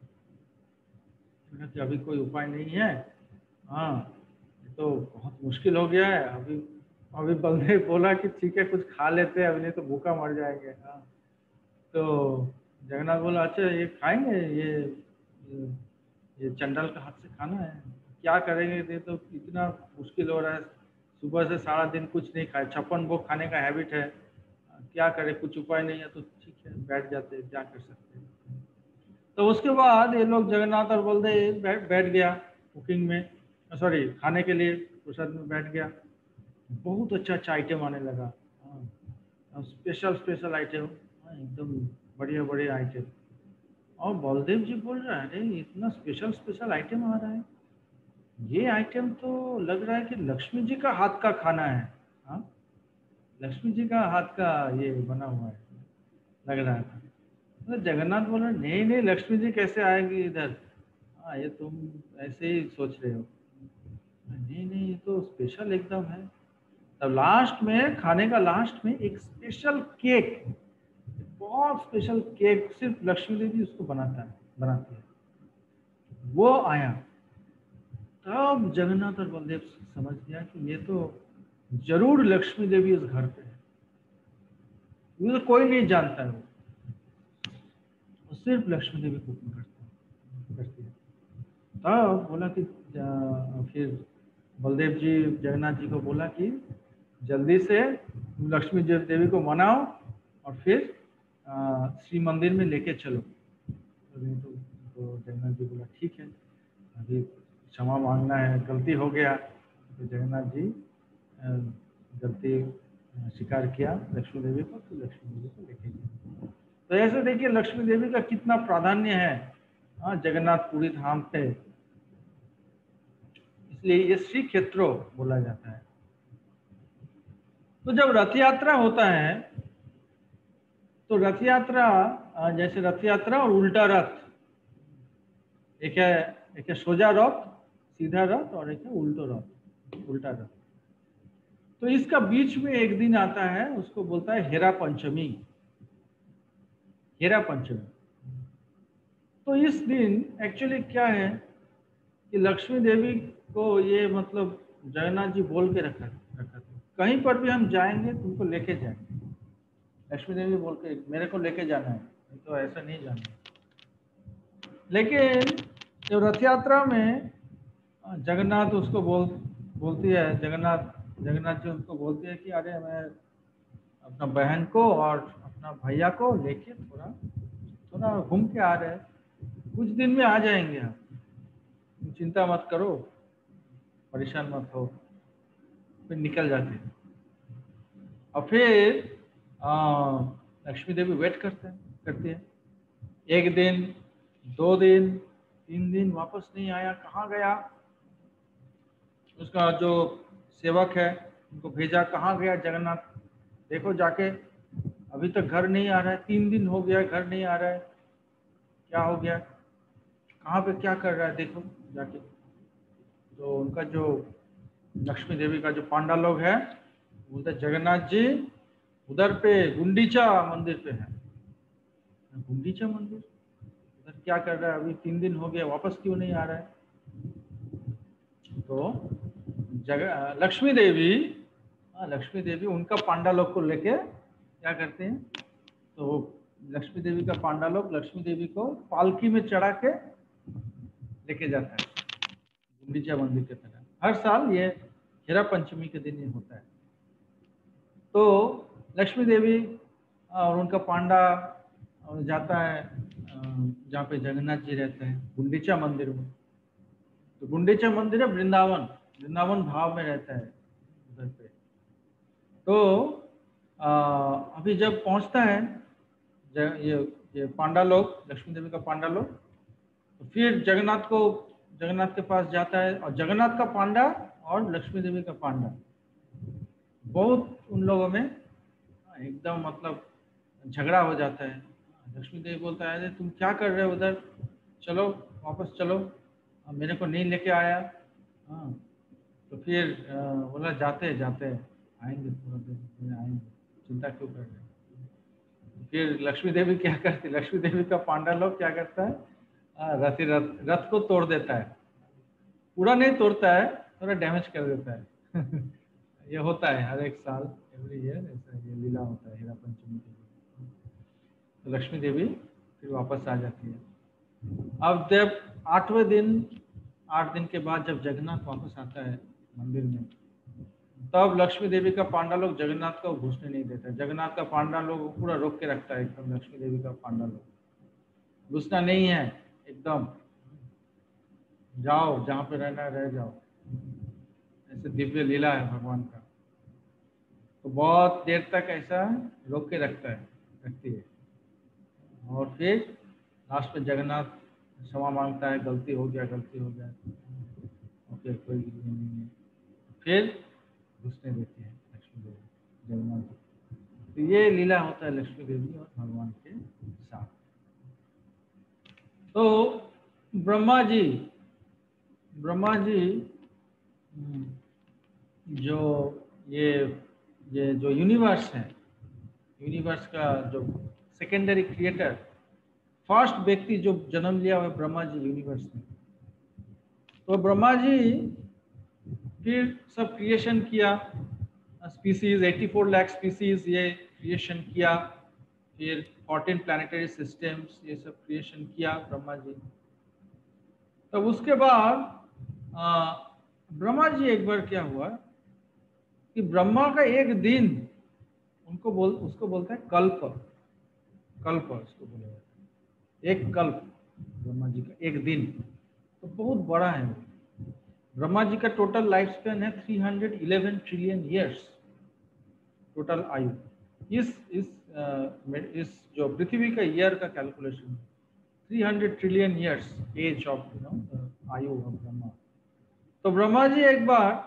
A: कि अभी कोई उपाय नहीं है, हाँ तो बहुत मुश्किल हो गया है। अभी अभी बलदेव बोला कि ठीक है, कुछ खा लेते हैं, अभी नहीं तो भूखा मर जाएंगे। हाँ, तो जगन्नाथ बोला अच्छा ये खाएंगे, ये ये, ये चंडाल का हाथ से खाना है, क्या करेंगे, ये तो इतना मुश्किल हो रहा है, सुबह से सारा दिन कुछ नहीं खाए, छप्पन भोग खाने का हैबिट है, क्या करें, कुछ उपाय नहीं है। तो ठीक है, बैठ जाते हैं, क्या कर सकते हैं। तो उसके बाद ये लोग जगन्नाथ और बलदेव बैठ बैठ गया कुकिंग में, सॉरी खाने के लिए प्रसाद में बैठ गया। बहुत अच्छा अच्छा आइटम आने लगा, स्पेशल स्पेशल आइटम, एकदम बढ़िया बढ़िया आइटम। और बलदेव जी बोल रहे हैं अरे इतना स्पेशल स्पेशल आइटम आ रहा है, ये आइटम तो लग रहा है कि लक्ष्मी जी का हाथ का खाना है। हाँ, लक्ष्मी जी का हाथ का ये बना हुआ है लग रहा था। तो जगन्नाथ बोल रहे नहीं नहीं, लक्ष्मी जी कैसे आएंगी इधर, हाँ ये तुम ऐसे ही सोच रहे हो, नहीं नहीं ये तो स्पेशल एकदम है। तब लास्ट में खाने का लास्ट में एक स्पेशल केक, बहुत स्पेशल केक, सिर्फ लक्ष्मी देवी उसको बनाता है बनाती है, वो आया। तब जगन्नाथ और बलदेव समझ गया कि ये तो जरूर लक्ष्मी देवी उस घर पे है, ये तो कोई नहीं जानता है, वो सिर्फ लक्ष्मी देवी कुकिंग करती है। तब बोला कि फिर बलदेव जी जगन्नाथ जी को बोला कि जल्दी से लक्ष्मी देवी को मनाओ और फिर श्री मंदिर में लेके चलो। तो, तो जगन्नाथ जी बोला ठीक है, अभी क्षमा मांगना है, गलती हो गया। तो जगन्नाथ जी गलती स्वीकार किया लक्ष्मी देवी को, तो लक्ष्मी देवी को लेके गए। तो ऐसे देखिए लक्ष्मी देवी का कितना प्राधान्य है हाँ जगन्नाथपुरी धाम पे, इसलिए ये श्री क्षेत्रो बोला जाता है। तो जब रथ यात्रा होता है तो रथ यात्रा, जैसे रथ यात्रा और उल्टा रथ, एक है एक है सोजा रथ, सीधा रथ, और एक है उल्टो रथ, उल्टा रथ। तो इसका बीच में एक दिन आता है, उसको बोलता है हेरा पंचमी। हेरा पंचमी। तो इस दिन एक्चुअली क्या है कि लक्ष्मी देवी को ये मतलब जगन्नाथ जी बोल के रखा रखा था, कहीं पर भी हम जाएंगे तुमको लेके जाएंगे। लक्ष्मी देवी बोल के मेरे को लेके जाना है, नहीं तो ऐसा नहीं जाना है। लेकिन जब रथ यात्रा में जगन्नाथ उसको बोल बोलती है जगन्नाथ जगन्नाथ जी उसको बोलती है कि अरे मैं अपना बहन को और अपना भैया को लेके थोड़ा थोड़ा घूम के आ रहे हैं, कुछ दिन में आ जाएंगे आप, चिंता मत करो, परेशान मत हो। फिर निकल जाते हैं और फिर आ, लक्ष्मी देवी वेट करते हैं करती है। एक दिन, दो दिन, तीन दिन, वापस नहीं आया, कहाँ गया? उसका जो सेवक है उनको भेजा, कहाँ गया जगन्नाथ, देखो जाके, अभी तक घर नहीं आ रहा है, तीन दिन हो गया घर नहीं आ रहा है, क्या हो गया, कहाँ पे क्या कर रहा है, देखो जाके। तो उनका जो लक्ष्मी देवी का जो पांडा लोग है बोलते जगन्नाथ जी उधर पे गुंडीचा मंदिर पे है। गुंडीचा मंदिर उधर क्या कर रहा है, अभी तीन दिन हो गया, वापस क्यों नहीं आ रहा है? तो जगह लक्ष्मी देवी लक्ष्मी देवी उनका पांडा लोग को लेके क्या करते हैं, तो लक्ष्मी देवी का पांडा लोग लक्ष्मी देवी को पालकी में चढ़ा के लेके जाता है गुंडीचा मंदिर के तरफ। हर साल ये हेरा पंचमी के दिन ये होता है। तो लक्ष्मी देवी और उनका पांडा जाता है जहाँ पे जगन्नाथ जी रहते हैं, गुंडीचा मंदिर में। तो गुंडीचा मंदिर है वृंदावन, वृंदावन भाव में रहता है उधर पे। तो आ, अभी जब पहुंचता है ये ये पांडा लोग, लक्ष्मी देवी का पांडा लोग, तो फिर जगन्नाथ को जगन्नाथ के पास जाता है, और जगन्नाथ का पांडा और लक्ष्मी देवी का पांडा बहुत उन लोगों में एकदम मतलब झगड़ा हो जाता है। लक्ष्मी देवी बोलता है तुम क्या कर रहे हो उधर, चलो वापस चलो, मेरे को नहीं लेके आया। हाँ, तो फिर बोला जाते जाते आएंगे, थोड़ा देर में आएंगे, चिंता क्यों कर रहे हैं। फिर लक्ष्मी देवी क्या करती, लक्ष्मी देवी का पांडा लोग क्या करता है, रथ रथ रथ को तोड़ देता है, पूरा नहीं तोड़ता है, थोड़ा डैमेज कर देता है। ये होता है हर एक साल, एवरी ईयर ऐसा ये लीला होता है हेरा पंचमी के दिन। तो लक्ष्मी देवी फिर वापस आ जाती है। अब जब आठवें दिन आठ दिन के बाद जब जगन्नाथ वापस आता है मंदिर में, तब लक्ष्मी देवी का पांडा लोग जगन्नाथ को घुसने नहीं देता। जगन्नाथ का पांडा लोग पूरा रोक के रखता है एकदम, लक्ष्मी देवी का पांडा लोग घुसना नहीं है एकदम, जाओ जहाँ पे रहना रह जाओ। ऐसे दिव्य लीला है भगवान का। तो बहुत देर तक ऐसा रोक के रखता है रखती है, और फिर लास्ट में जगन्नाथ क्षमा मांगता है, गलती हो गया गलती हो गया, ओके कोई नहीं है, फिर घुसने देती है लक्ष्मी देवी जगन्नाथ। तो ये लीला होता है लक्ष्मी देवी और भगवान के साथ। तो ब्रह्मा जी ब्रह्मा जी जो ये ये जो यूनिवर्स है, यूनिवर्स का जो सेकेंडरी क्रिएटर, फर्स्ट व्यक्ति जो जन्म लिया हुआ ब्रह्मा जी यूनिवर्स में। तो ब्रह्मा जी फिर सब क्रिएशन किया, स्पीसीज चौरासी लाख स्पीसीज ये क्रिएशन किया, फिर चौदह प्लानिटरी सिस्टम्स ये सब क्रिएशन किया ब्रह्मा जी। तब तो उसके बाद ब्रह्मा जी एक बार क्या हुआ कि ब्रह्मा का एक दिन उनको बोल उसको बोलता है कल्प, कल्प उसको बोला जाता है, एक कल्प ब्रह्मा जी का एक दिन, तो बहुत बड़ा है। ब्रह्मा जी का टोटल लाइफ स्पैन है तीन सौ ग्यारह ट्रिलियन ईयर्स टोटल आयु। इस इस आ, इस जो पृथ्वी का ईयर का कैलकुलेशन तीन सौ trillion years age of you know आयु ऑफ ब्रह्मा। तो ब्रह्मा जी एक बार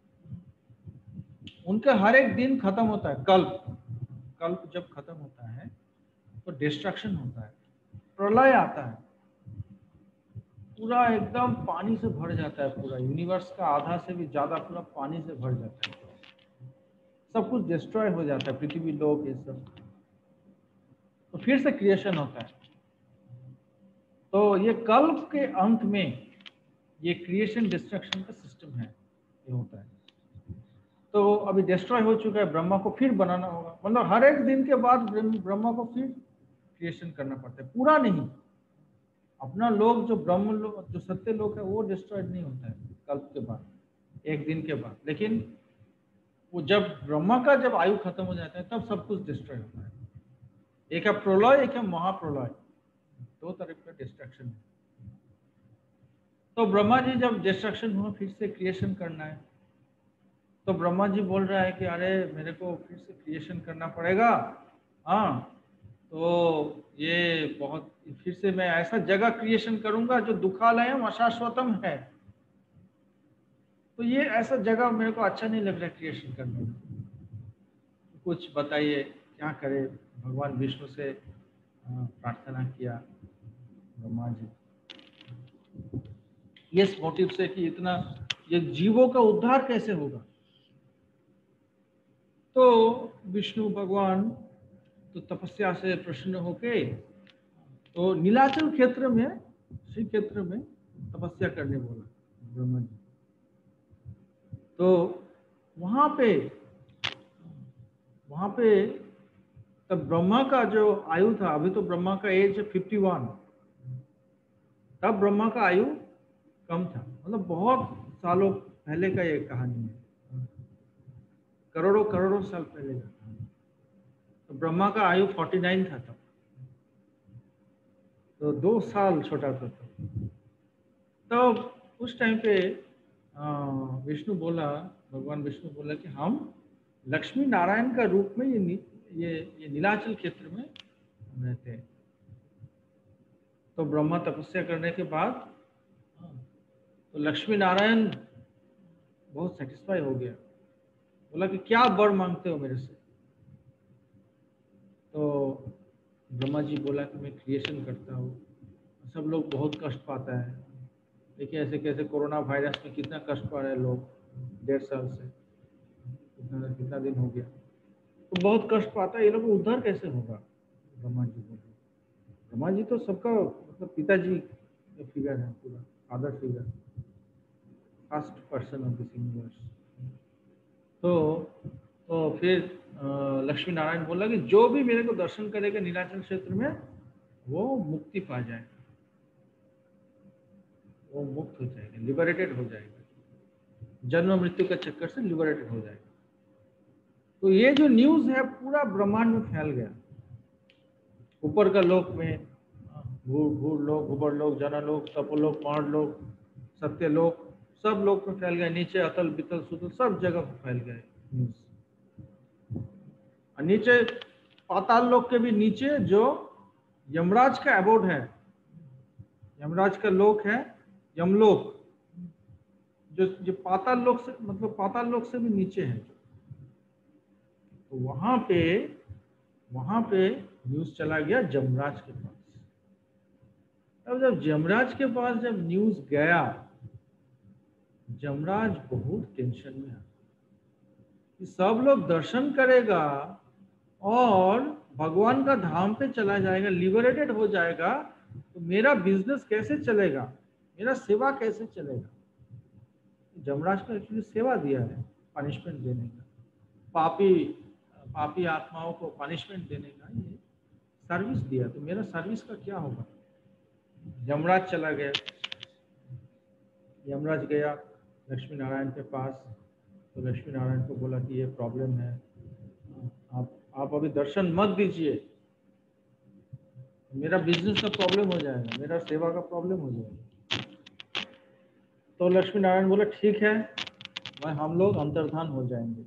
A: उनका हर एक दिन खत्म होता है, कल्प कल्प जब खत्म होता है तो डिस्ट्रक्शन होता है, प्रलय आता है। पूरा एकदम पानी से भर जाता है, पूरा यूनिवर्स का आधा से भी ज्यादा पूरा पानी से भर जाता है, सब कुछ डिस्ट्रॉय हो जाता है, पृथ्वी लोक ये सब। तो फिर से क्रिएशन होता है। तो ये कल्प के अंत में ये क्रिएशन डिस्ट्रक्शन का सिस्टम है, ये होता है। तो अभी डिस्ट्रॉय हो चुका है, ब्रह्मा को फिर बनाना होगा, मतलब हर एक दिन के बाद ब्रह्मा को फिर क्रिएशन करना पड़ता है, पूरा नहीं। अपना लोक जो ब्रह्म लोक जो सत्य लोक है वो डिस्ट्रॉयड नहीं होता है कल्प के बाद, एक दिन के बाद। लेकिन वो जब ब्रह्मा का जब आयु खत्म हो जाता है तब सब कुछ डिस्ट्रॉय होता है। एक है प्रलय, एक है महाप्रलय, दो तरह का डिस्ट्रक्शन है। तो ब्रह्मा जी जब डिस्ट्रक्शन हुआ फिर से क्रिएशन करना है, तो ब्रह्मा जी बोल रहा है कि अरे मेरे को फिर से क्रिएशन करना पड़ेगा। हाँ, तो ये बहुत फिर से मैं ऐसा जगह क्रिएशन करूंगा जो दुखालयम अशाश्वतम है। तो ये ऐसा जगह मेरे को अच्छा नहीं लग रहा क्रिएशन करने में, कुछ बताइए क्या करे। भगवान विष्णु से प्रार्थना किया ब्रह्मा जी इस मोटिव से कि इतना ये जीवों का उद्धार कैसे होगा। तो विष्णु भगवान तो तपस्या से प्रसन्न होके तो नीलाचल क्षेत्र में, श्री क्षेत्र में तपस्या करने बोला ब्रह्मा जी। तो वहां पे वहां पे तब ब्रह्मा का जो आयु था, अभी तो ब्रह्मा का एज है फिफ्टी वन, तब ब्रह्मा का आयु कम था, मतलब बहुत सालों पहले का ये कहानी है, करोड़ों करोड़ों साल पहले का कहानी। तो ब्रह्मा का आयु फोर्टी नाइन था तब, तो दो साल छोटा था तब। तो उस टाइम पे विष्णु बोला, भगवान विष्णु बोला कि हम लक्ष्मी नारायण का रूप में ये नी, ये ये नीलाचल क्षेत्र में रहते हैं। तो ब्रह्मा तपस्या करने के बाद तो लक्ष्मी नारायण बहुत सेटिस्फाई हो गया, बोला कि क्या वर मांगते हो मेरे से। तो ब्रह्मा जी बोला कि मैं क्रिएशन करता हूँ, सब लोग बहुत कष्ट पाता है। देखिए ऐसे कैसे कोरोना वायरस में कितना कष्ट पा रहे हैं लोग, डेढ़ साल से कितना कितना दिन हो गया, तो बहुत कष्ट पाता है, ये लोग उद्धार कैसे होगा। ब्रह्मा जी बोले, ब्रह्मा जी तो सबका मतलब पिताजी फिगर है, पूरा father figure, first person of this universe. तो तो फिर लक्ष्मी नारायण बोला कि जो भी मेरे को दर्शन करेगा नीलाचल क्षेत्र में वो मुक्ति पा जाएगा, वो मुक्त हो जाएगा, लिबरेटेड हो जाएगा, जन्म मृत्यु के चक्कर से लिबरेटेड हो जाएगा। तो ये जो न्यूज है पूरा ब्रह्मांड में फैल गया, ऊपर का लोक में भूर भूर लोक, भूबर लोक, जनलोक, तपोलोक, मार लोक, सत्य लोक, सब लोक में फैल गया, नीचे अतल बितल सुतल सब जगह फैल गए न्यूज। और नीचे पाताल लोक के भी नीचे जो यमराज का अबोर्ड है, यमराज का लोक है यमलोक, जो जो पाताल लोक से मतलब पाताल लोक से भी नीचे है। तो वहां पे वहां पे न्यूज चला गया जमराज के पास। अब जब जमराज के पास जब न्यूज गया, जमराज बहुत टेंशन में आ, कि सब लोग दर्शन करेगा और भगवान का धाम पे चला जाएगा, लिबरेटेड हो जाएगा, तो मेरा बिजनेस कैसे चलेगा, मेरा सेवा कैसे चलेगा। जमराज को एक्चुअली सेवा दिया है, पनिशमेंट देने का, पापी पापी आत्माओं को पनिशमेंट देने का ये सर्विस दिया, तो मेरा सर्विस का क्या होगा। यमराज चला गया, यमराज गया लक्ष्मी नारायण के पास, तो लक्ष्मी नारायण को बोला कि ये प्रॉब्लम है, आप आप अभी दर्शन मत दीजिए, मेरा बिजनेस का प्रॉब्लम हो जाएगा, मेरा सेवा का प्रॉब्लम हो जाएगा। तो लक्ष्मी नारायण बोले ठीक है, मैं हम लोग अंतर्धान हो जाएंगे।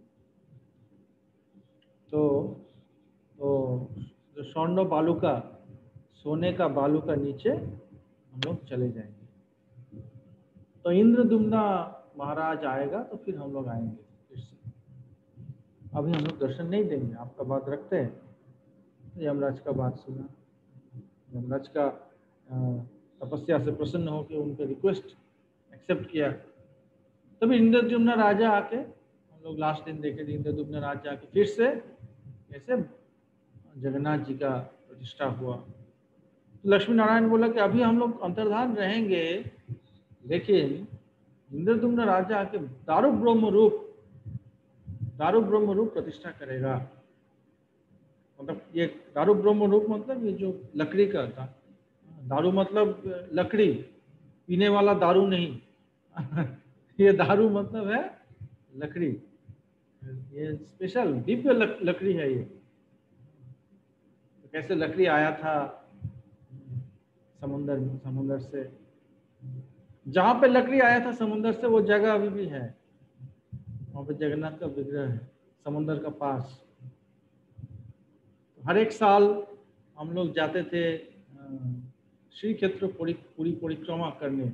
A: तो तो जो स्वर्ण बालू का, सोने का बालू का नीचे हम लोग चले जाएंगे। तो इंद्रदुम्ना महाराज आएगा तो फिर हम लोग आएंगे फिर से, अभी हम लोग दर्शन नहीं देंगे, आपका बात रखते हैं। यमराज का बात सुना, यमराज का तपस्या से प्रसन्न होकर उनका रिक्वेस्ट एक्सेप्ट किया। तभी इंद्रद्युम्न राजा आके, हम लोग लास्ट दिन देखे थे, इंद्रद्युम्न राजा आके फिर से कैसे जगन्नाथ जी का प्रतिष्ठा हुआ। तो लक्ष्मी नारायण बोला कि अभी हम लोग अंतर्धान रहेंगे, लेकिन इंद्रद्युम्न राजा आके दारु ब्रह्म रूप दारु ब्रह्म रूप प्रतिष्ठा करेगा। मतलब ये दारु ब्रह्म रूप मतलब ये जो लकड़ी का था, दारू मतलब लकड़ी, पीने वाला दारू नहीं ये दारू मतलब है लकड़ी, ये स्पेशल दिव्य लक, लकड़ी है ये। तो कैसे लकड़ी आया था समुंदर समुंदर से, जहां पे लकड़ी आया था समुंदर से वो जगह अभी भी है, वहां पे जगन्नाथ का विग्रह है समुंदर का पास। हर एक साल हम लोग जाते थे श्री क्षेत्र पूरी पूरी परिक्रमा करने।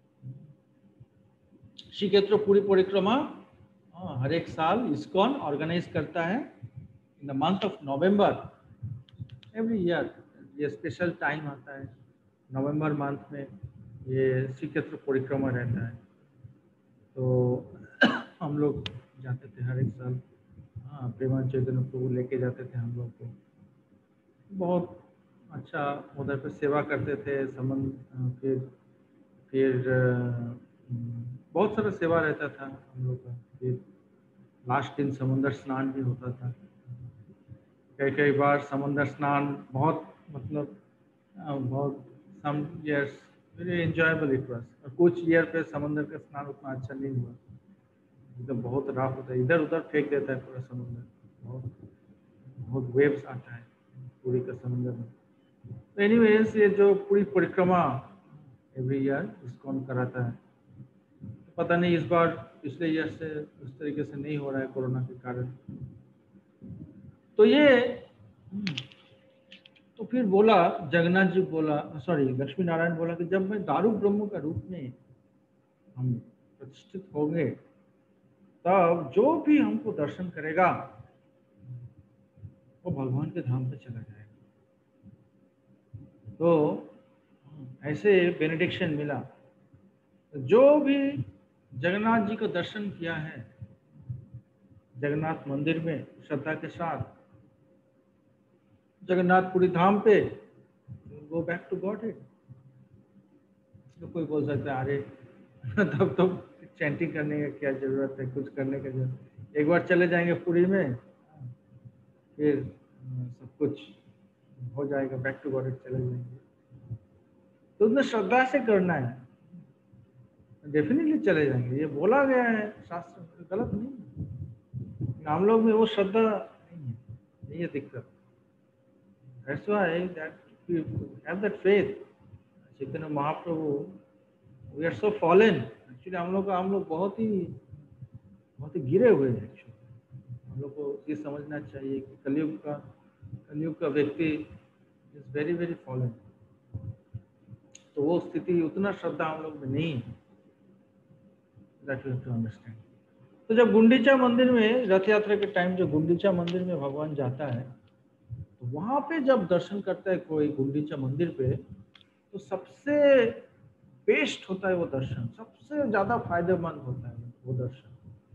A: श्री क्षेत्र पूरी परिक्रमा हर एक साल इस्कॉन ऑर्गेनाइज करता है in the month of November every year. ये स्पेशल टाइम आता है नवंबर मंथ में, ये श्री क्षेत्र परिक्रमा रहता है। तो हम लोग जाते थे हर एक साल। हाँ, प्रेमानंद चैतन्य प्रभु लेके जाते थे हम लोग को। बहुत अच्छा उधर पे सेवा करते थे। संबंध फिर फिर बहुत सारा सेवा रहता था हम लोग का। फिर लास्ट दिन समुद्र स्नान भी होता था। कई कई बार समुद्र स्नान बहुत मतलब बहुत some years very enjoyable it was, और कुछ ईयर पे समुद्र का स्नान उतना अच्छा नहीं हुआ, एकदम बहुत रफ होता है, इधर उधर फेंक देता है पूरा समुद्र, बहुत बहुत वेव्स आता है पूरी का समुद्र में। तो एनीवेज ये जो पूरी परिक्रमा एवरी ईयर इस्कॉन कराता है। तो पता नहीं इस बार पिछले ईयर से उस तरीके से नहीं हो रहा है कोरोना के कारण। तो ये तो फिर बोला जगन्नाथ जी बोला सॉरी लक्ष्मी नारायण बोला कि जब मैं दारू ब्रह्म का रूप में हम प्रतिष्ठित होंगे तब जो भी हमको दर्शन करेगा वो भगवान के धाम पे चला जाएगा। तो ऐसे बेनेडिक्शन मिला। जो भी जगन्नाथ जी को दर्शन किया है जगन्नाथ मंदिर में श्रद्धा के साथ, जगन्नाथपुरी धाम पे, go back to Godhead. तो कोई बोल सकता है अरे तब तो चैंटिंग करने की क्या जरूरत है, कुछ करने की जरूरत, एक बार चले जाएंगे पुरी में फिर सब कुछ हो जाएगा, बैक टू गॉड हेड चले जाएंगे। तो उसमें श्रद्धा से करना है, डेफिनेटली चले जाएंगे। ये बोला गया है शास्त्र में, गलत नहीं। हम लोग में वो श्रद्धा नहीं है, नहीं है दिक्कत। That's why that we have that faith. Chaitanya Mahaprabhu, we are so fallen. Actually हम लोग हम लोग बहुत ही बहुत ही गिरे हुए हैं। Actually हम लोग को ये समझना चाहिए कि कलयुग का कलयुग का व्यक्ति is very very fallen. तो वो स्थिति उतना श्रद्धा हम लोग में नहीं है। That we have to understand. तो जब गुंडीचा मंदिर में रथ यात्रा के टाइम जो गुंडीचा मंदिर में भगवान जाता है, तो वहां पे जब दर्शन करता है कोई गुंडीचा मंदिर पे, तो सबसे बेस्ट होता है वो दर्शन, सबसे ज्यादा फायदेमंद होता है वो दर्शन।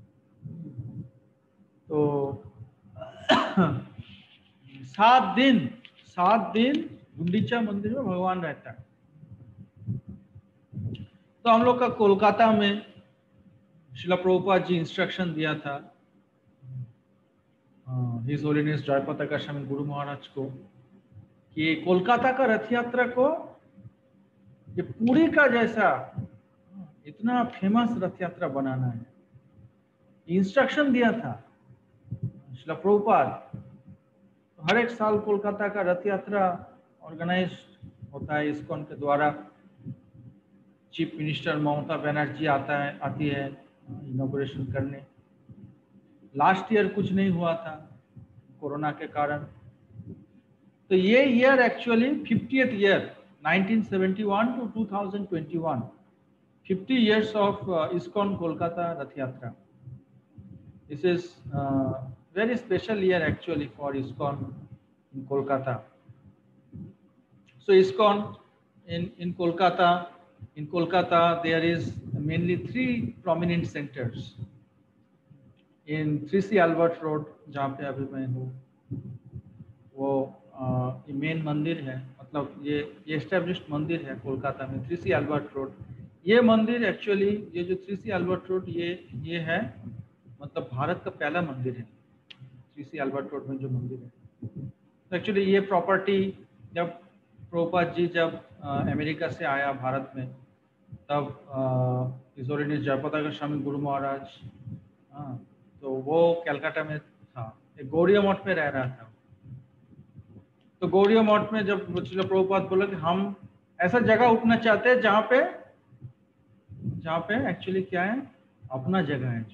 A: तो सात दिन सात दिन गुंडीचा मंदिर में भगवान रहता है। तो हम लोग का कोलकाता में श्रील प्रभुपाद जी इंस्ट्रक्शन दिया था हिज होलीनेस जयपताका स्वामी गुरु महाराज को कि कोलकाता का रथ यात्रा को ये पुरी का जैसा इतना फेमस रथ यात्रा बनाना है, इंस्ट्रक्शन दिया था श्रील प्रभुपाद। तो हर एक साल कोलकाता का रथ यात्रा ऑर्गेनाइज होता है इस्कॉन के द्वारा। चीफ मिनिस्टर ममता बनर्जी आता है आती है इनॉग्रेशन करने। लास्ट ईयर कुछ नहीं हुआ था कोरोना के कारण। तो ये year actually fiftieth year nineteen seventy one to two thousand twenty one, fifty years of uh, ISKCON Kolkata Rath Yatra. This is uh, very special year actually for ISKCON in Kolkata. So ISKCON in in Kolkata, in Kolkata there is mainly three prominent centers. In three C Albert Road, जहाँ पे अभी मैं हूँ, वो अ, ये main मंदिर है, मतलब ये ये एस्टेब्लिश्ड मंदिर है कोलकाता में, थ्री सी Albert Road। ये मंदिर एक्चुअली, ये जो थ्री सी Albert Road, ये ये है मतलब भारत का पहला मंदिर है, थ्री सी Albert Road में जो मंदिर है। तो एक्चुअली ये प्रॉपर्टी जब प्रभुपाद जी जब अ, अमेरिका से आया भारत में, तब हिज होलीनेस जयप्रताप स्वामी गुरु महाराज, हाँ, तो वो कलकत्ता में था, एक गौड़िया मठ में रह रहा था। तो गौड़िया मठ में जब श्रील प्रभुपाद बोला कि हम ऐसा जगह उठना चाहते हैं जहाँ पे जहाँ पे एक्चुअली क्या है, अपना जगह है।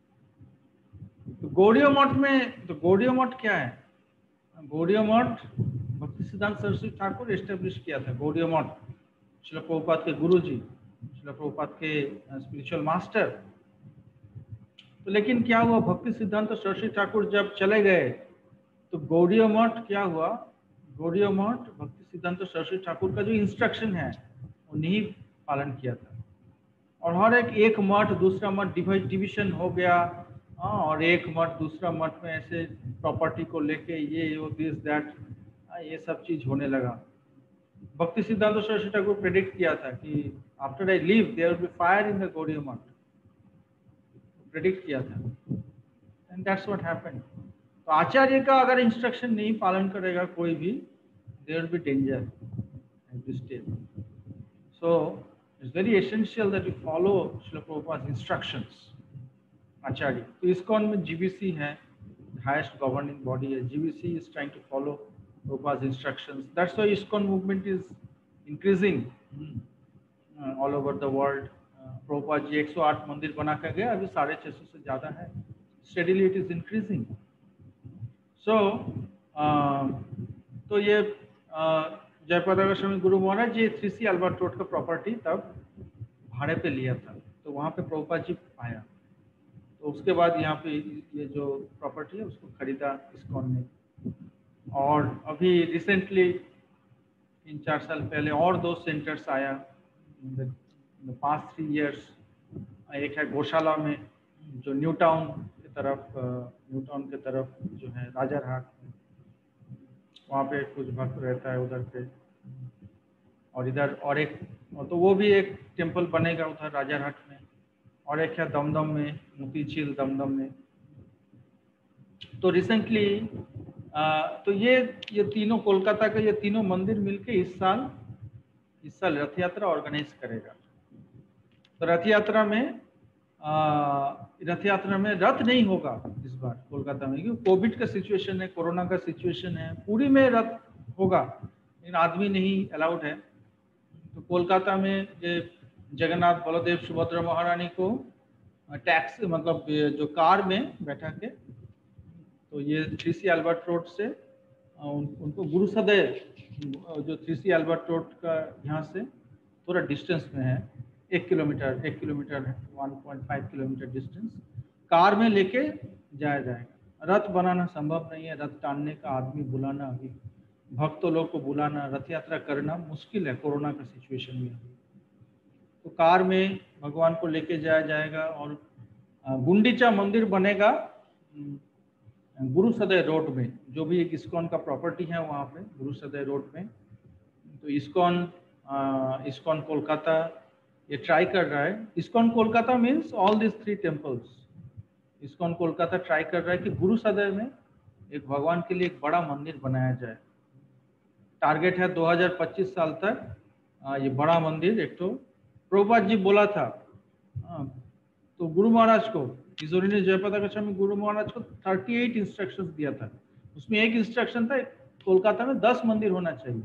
A: तो गौड़िया मठ में, तो गौड़िया मठ क्या है, गौड़िया मठ भक्ति सिद्धांत सरस्वती ठाकुर एस्टेब्लिश किया था। गौड़िया मठ श्रील प्रभुपाद के गुरु जी, श्रील प्रभुपाद के स्पिरिचुअल मास्टर। तो लेकिन क्या हुआ, भक्ति सिद्धांत सरस्वती ठाकुर जब चले गए तो गौड़िया मठ क्या हुआ, गौड़िया मठ भक्ति सिद्धांत सरस्वती ठाकुर का जो इंस्ट्रक्शन है वो नहीं पालन किया था, और हर एक एक मठ दूसरा मठ डिविजन हो गया। हाँ, और एक मठ दूसरा मठ में ऐसे प्रॉपर्टी को लेके ये वो दिस दैट, ये सब चीज होने लगा। भक्ति सिद्धांत सरस्वती ठाकुर प्रेडिक्ट किया था कि after I leave there will be fire in the Gaudiya Math, predict किया था, एंड दैट्स व्हाट हैपेंड। तो आचार्य का अगर इंस्ट्रक्शन नहीं पालन करेगा कोई भी, there will be danger at this stage. So it's very essential that you follow Srila Prabhupada instructions, acharya. तो इस्कॉन में जीबीसी है, हाईएस्ट गवर्निंग बॉडी है। GBC is trying to follow Prabhupada instructions, that's why ISKCON movement is increasing all over the world. Prabhupada ji एक सौ आठ मंदिर बना कर गए, अभी साढ़े छः सौ से ज़्यादा है। Steadily it is increasing. So तो ये Jaypratap Swami Guru Maharaj ji three C Albert Road का प्रॉपर्टी तब भाड़े पे लिया था, तो वहाँ पे प्रभुपाद जी आया, तो उसके बाद यहाँ पे ये जो प्रॉपर्टी है उसको खरीदा इस्कॉन ने। और अभी रिसेंटली तीन चार साल पहले और दो सेंटर्स आया पास्ट थ्री इयर्स। एक है गौशाला में जो न्यू टाउन की तरफ, न्यू टाउन की तरफ जो है राजारहाट में, वहाँ पे कुछ भक्त रहता है उधर पे। और इधर और एक, तो वो भी एक टेम्पल बनेगा उधर राजारहाट में। और एक है दमदम में, मोतीझील दमदम में। तो रिसेंटली तो ये ये तीनों कोलकाता के ये तीनों मंदिर मिलके इस साल इस साल रथ यात्रा ऑर्गेनाइज करेगा। तो रथ यात्रा में रथ यात्रा में रथ नहीं होगा इस बार कोलकाता में, क्योंकि कोविड का सिचुएशन है, कोरोना का सिचुएशन है। पूरी में रथ होगा लेकिन आदमी नहीं अलाउड है। तो कोलकाता में ये जगन्नाथ बलदेव सुभद्रा महारानी को टैक्स मतलब जो कार में बैठा के, तो ये थ्री सी Albert Road से उन, उनको गुरु सदैव जो थ्री सी Albert Road का यहाँ से थोड़ा डिस्टेंस में है, एक किलोमीटर एक किलोमीटर है, one point five kilometre distance, car में लेके जाया जाएगा। रथ बनाना संभव नहीं है, रथ टानने का आदमी बुलाना, अभी भक्तों लोग को बुलाना, रथ यात्रा करना मुश्किल है कोरोना का सिचुएशन में। तो कार में भगवान को लेके जाया जाएगा। और गुंडीचा मंदिर बनेगा गुरु सदैव रोड में, जो भी एक इस्कॉन का प्रॉपर्टी है वहाँ पे गुरु सदैव रोड में। तो इस्कॉन इस्कॉन कोलकाता ये ट्राई कर रहा है। ISKCON Kolkata means all this three temples. ISKCON Kolkata try कर रहा है कि गुरु सदैव में एक भगवान के लिए एक बड़ा मंदिर बनाया जाए। टारगेट है दो हज़ार पच्चीस साल तक आ, ये बड़ा मंदिर। एक तो प्रभुपाद जी बोला था आ, तो गुरु महाराज को, हिज होलीनेस जयप्रताप स्वामी गुरु महाराज को अड़तीस इंस्ट्रक्शंस दिया था। उसमें एक इंस्ट्रक्शन था कोलकाता में दस मंदिर होना चाहिए।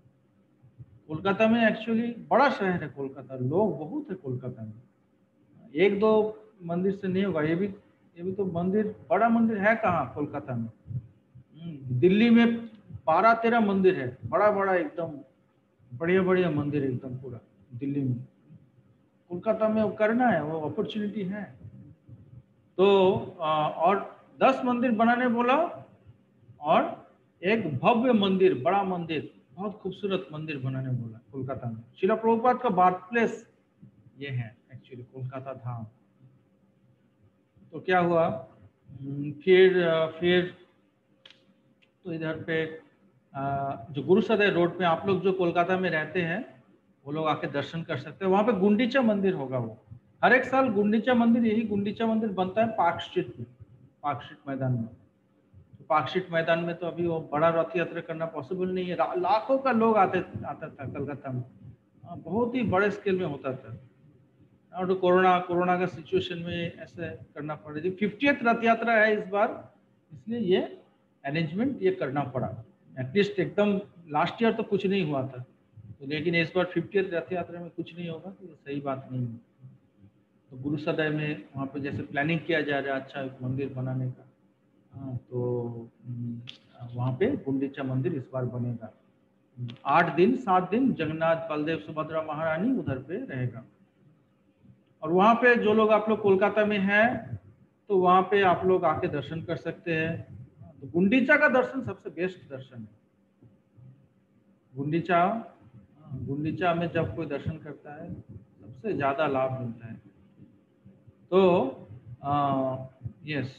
A: कोलकाता में एक्चुअली बड़ा शहर है कोलकाता, लोग बहुत है कोलकाता में, एक दो मंदिर से नहीं होगा। ये भी ये भी तो मंदिर, बड़ा मंदिर है कहाँ कोलकाता में। दिल्ली में बारह तेरह मंदिर है, बड़ा बड़ा एकदम बढ़िया बढ़िया मंदिर एकदम पूरा दिल्ली में। कोलकाता में वो करना है, वो अपॉर्चुनिटी है। तो और दस मंदिर बनाने बोला, और एक भव्य मंदिर, बड़ा मंदिर बहुत खूबसूरत मंदिर बनाने बोला कोलकाता में। शिला प्रभुपाद का बर्थ प्लेस ये है एक्चुअली कोलकाता धाम। तो क्या हुआ फिर फिर तो इधर पे जो गुरु सदय रोड पे आप लोग जो कोलकाता में रहते हैं वो लोग आके दर्शन कर सकते हैं। वहाँ पे गुंडीचा मंदिर होगा। वो हर एक साल गुंडीचा मंदिर, यही गुंडीचा मंदिर बनता है पार्क स्ट्रीट में, पार्क स्ट्रीट मैदान में। तो पार्क स्ट्रीट मैदान में तो अभी वो बड़ा रथ यात्रा करना पॉसिबल नहीं है। लाखों का लोग आते आता था कलकत्ता में, बहुत ही बड़े स्केल में होता था। और तो कोरोना कोरोना का सिचुएशन में ऐसे करना पड़ रही थी। फिफ्टियथ रथ यात्रा है इस बार, इसलिए ये अरेंजमेंट ये करना पड़ा। एटलीस्ट एकदम लास्ट ईयर तो कुछ नहीं हुआ था, तो लेकिन इस बार फिफ्टियथ रथ यात्रा में कुछ नहीं होगा तो ये सही बात नहीं है। तो गुरु सदय में वहाँ पे जैसे प्लानिंग किया जा रहा है अच्छा एक मंदिर बनाने का, हाँ, तो वहाँ पे गुंडीचा मंदिर इस बार बनेगा। आठ दिन सात दिन जगन्नाथ बलदेव सुभद्रा महारानी उधर पे रहेगा। और वहाँ पे जो लोग आप लोग कोलकाता में हैं तो वहाँ पे आप लोग आके दर्शन कर सकते हैं। तो गुंडीचा का दर्शन सबसे बेस्ट दर्शन है। गुंडीचा गुंडीचा में जब कोई दर्शन करता है सबसे ज्यादा लाभ मिलता है। तो आ, यस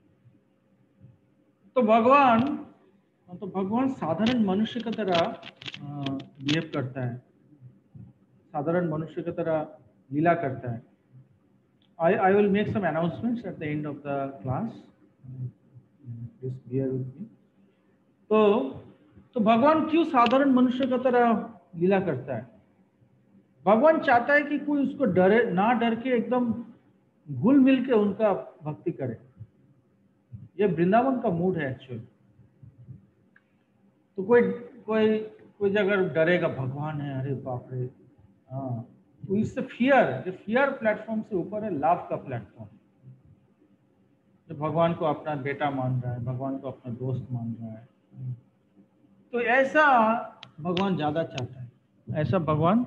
A: तो भगवान तो भगवान साधारण मनुष्य की तरह बिहेव करता है, साधारण मनुष्य की तरह लीला करता है। I, I will make some announcements at the end of the class. Please bear with me. तो तो भगवान क्यों साधारण मनुष्य की तरह लीला करता है? भगवान चाहता है कि कोई उसको डरे ना, डर के एकदम घुल मिल के उनका भक्ति करे। ये वृंदावन का मूड है एक्चुअली। तो कोई कोई कोई अगर डरेगा भगवान है, अरे बाप रे, हाँ, तो इससे फियर, जो फियर प्लेटफॉर्म से ऊपर है लव का प्लेटफॉर्म। जो भगवान को अपना बेटा मान रहा है, भगवान को अपना दोस्त मान रहा है, तो ऐसा भगवान ज्यादा चाहता है। ऐसा भगवान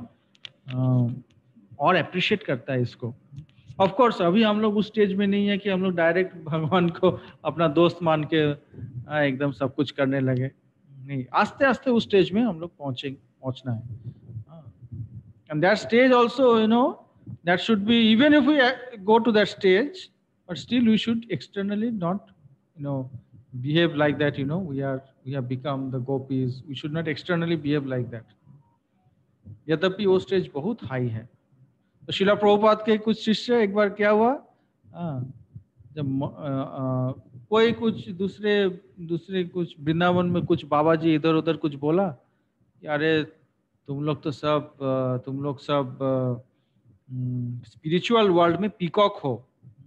A: और अप्रिशिएट करता है इसको। ऑफ कोर्स अभी हम लोग उस स्टेज में नहीं है कि हम लोग डायरेक्ट भगवान को अपना दोस्त मान के एकदम सब कुछ करने लगे, नहीं, आस्ते आस्ते उस स्टेज में हम लोग पहुंचे पहुंचना है। And that stage also, you know, that should be, even if we go to that stage, but still we should externally not, you know, behave like that, you know, we are, we have become the gopis. We should not externally behave like that. यद्यपि वो stage बहुत high है। तो शिला प्रभुपाद के कुछ शिष्य, एक बार क्या हुआ, आ, जब आ, आ, कोई कुछ दूसरे दूसरे कुछ वृंदावन में कुछ बाबा जी इधर उधर कुछ बोला कि अरे तुम लोग तो सब तुम लोग सब स्पिरिचुअल वर्ल्ड में पीकॉक हो,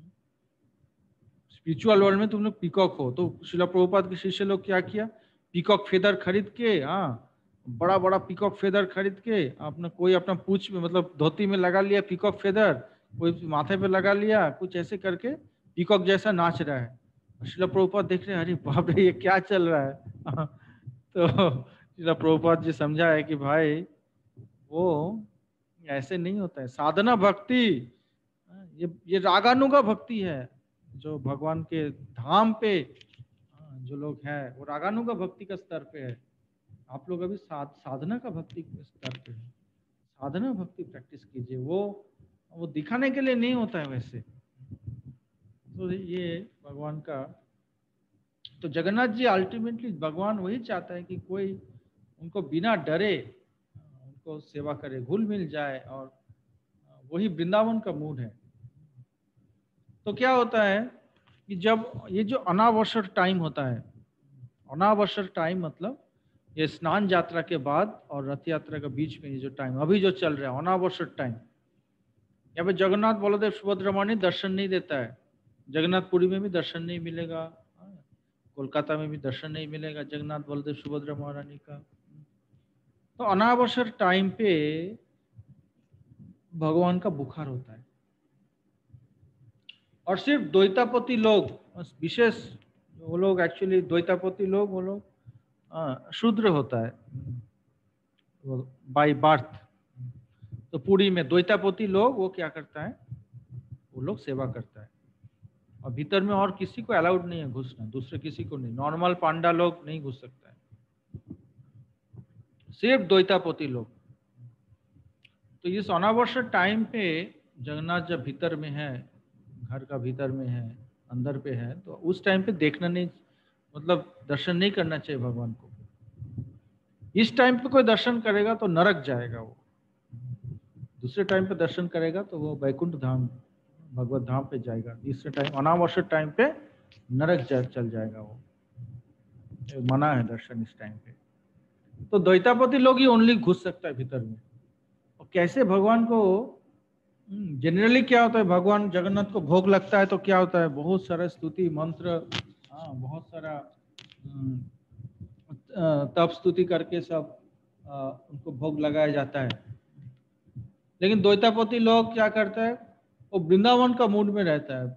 A: स्पिरिचुअल वर्ल्ड में तुम लोग पीकॉक हो। तो शिला प्रभुपाद के शिष्य लोग क्या किया, पीकॉक फेदर खरीद के, हाँ, बड़ा बड़ा पीकॉक फेदर खरीद के अपना, कोई अपना पूंछ में मतलब धोती में लगा लिया पीकॉक फेदर, कोई माथे पे लगा लिया, कुछ ऐसे करके पीकॉक जैसा नाच रहा है। शिला प्रभुपाद देख रहे हैं, अरे बाप रे ये क्या चल रहा है। तो शिला प्रभुपाद जी समझा है कि भाई वो ऐसे नहीं होता है। साधना भक्ति ये ये रागानुगा भक्ति है। जो भगवान के धाम पे जो लोग हैं वो रागानुगा भक्ति का स्तर पे है। आप लोग अभी साध, साधना का भक्ति के स्तर पे है। साधना भक्ति प्रैक्टिस कीजिए। वो वो दिखाने के लिए नहीं होता है वैसे। तो ये भगवान का, तो जगन्नाथ जी अल्टीमेटली भगवान वही चाहता है कि कोई उनको बिना डरे उनको सेवा करे, घुल मिल जाए, और वही वृंदावन का मूड है। तो क्या होता है कि जब ये जो अनावसर टाइम होता है, अनावसर टाइम मतलब ये स्नान यात्रा के बाद और रथ यात्रा के बीच में ये जो टाइम अभी जो चल रहा है अनावसर टाइम, यहाँ पे जगन्नाथ बलदेव सुभद्रा महारानी दर्शन नहीं देता है। जगन्नाथपुरी में भी दर्शन नहीं मिलेगा, कोलकाता में भी दर्शन नहीं मिलेगा जगन्नाथ बलदेव सुभद्रा महारानी का। तो अनावसर टाइम पे भगवान का बुखार होता है, और सिर्फ द्वैतापति लोग, विशेष वो लोग एक्चुअली द्वैतापति लोग, वो लोग शूद्र होता है बाय बर्थ। तो पुरी में द्वैतापति लोग वो क्या करता है, वो लोग सेवा करता है, और भीतर में और किसी को अलाउड नहीं है घुसना, दूसरे किसी को नहीं, नॉर्मल पांडा लोग नहीं घुस सकता है। सिर्फ द्वैतापोती लोग। तो इस अनावश्यक टाइम पे जगन्नाथ जब भीतर में है, घर का भीतर में है, अंदर पे है, तो उस टाइम पे देखना नहीं, मतलब दर्शन नहीं करना चाहिए भगवान को। इस टाइम पे कोई दर्शन करेगा तो नरक जाएगा वो, दूसरे टाइम पे दर्शन करेगा तो वो वैकुंठ धाम, भगवत धाम पे जाएगा। इससे टाइम, अनावश्यक टाइम पे नरक जा, चल जाएगा वो, मना है दर्शन इस टाइम पे। तो द्वैतापति लोग ही ओनली घुस सकता है भीतर में। और कैसे भगवान को, जनरली क्या होता है, भगवान जगन्नाथ को भोग लगता है तो क्या होता है, बहुत सारा स्तुति मंत्र, हाँ बहुत सारा तप स्तुति करके सब आ, उनको भोग लगाया जाता है। लेकिन द्वैतापति लोग क्या करता है, वो वृंदावन का मूड में रहता है।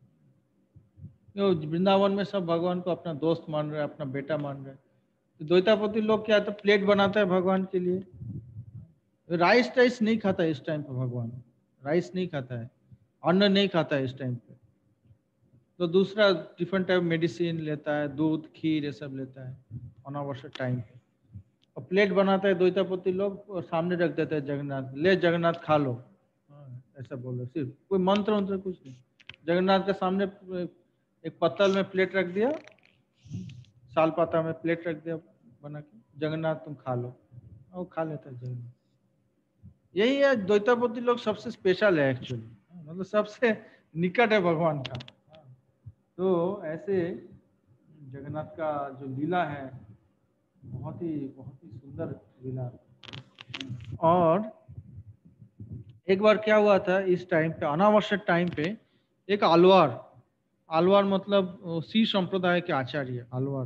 A: वृंदावन में सब भगवान को अपना दोस्त मान रहे हैं, अपना बेटा मान रहे हैं। तो द्वैतापति लोग क्या, तो प्लेट बनाता है भगवान के लिए, राइस टाइस नहीं खाता है इस टाइम पे, भगवान राइस नहीं खाता है, अन्न नहीं खाता है इस टाइम पे। तो दूसरा डिफरेंट टाइप मेडिसिन लेता है, दूध खीर ये सब लेता है अनावश्यक टाइम पे। और प्लेट बनाता है द्वैतापति लोग और सामने रख देते हैं जगन्नाथ, ले जगन्नाथ खा लो, ऐसा बोलो, सिर्फ कोई मंत्र वंत्र कुछ नहीं। जगन्नाथ के सामने एक पत्तल में प्लेट रख दिया, साल पाता में प्लेट रख दिया बना के, जगन्नाथ तुम खा लो, और खा लेता है जगन्नाथ। यही है, द्वैतापति लोग सबसे स्पेशल है एक्चुअली, मतलब सबसे निकट है भगवान का। तो ऐसे जगन्नाथ का जो लीला है बहुत ही बहुत ही सुंदर लीला। और एक बार क्या हुआ था, इस टाइम पे अनावश्यक टाइम पे एक आलवार, आलवार मतलब सी संप्रदाय के आचार्य आलवार।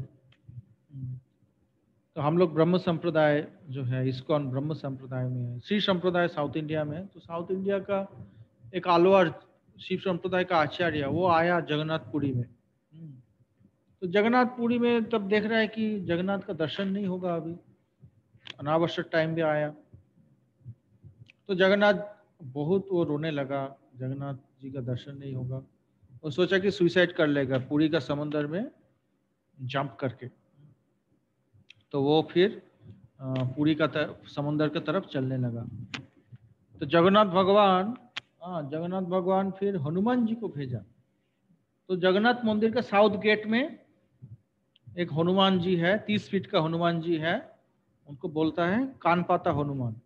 A: तो हम लोग ब्रह्म संप्रदाय जो है, इस्कॉन ब्रह्म संप्रदाय में है, श्री संप्रदाय साउथ इंडिया में। तो साउथ इंडिया का एक आलवार शिव संप्रदाय का आचार्य, वो आया जगन्नाथपुरी में। तो जगन्नाथपुरी में तब देख रहा है कि जगन्नाथ का दर्शन नहीं होगा, अभी अनावश्यक टाइम भी आया। तो जगन्नाथ बहुत वो रोने लगा, जगन्नाथ जी का दर्शन नहीं होगा। वो सोचा कि सुसाइड कर लेगा पुरी का समंदर में जंप करके। तो वो फिर पुरी का समंदर की तरफ चलने लगा। तो जगन्नाथ भगवान, हाँ जगन्नाथ भगवान फिर हनुमान जी को भेजा। तो जगन्नाथ मंदिर का साउथ गेट में एक हनुमान जी है, तीस फीट का हनुमान जी है, उनको बोलता है कान पाता हनुमान।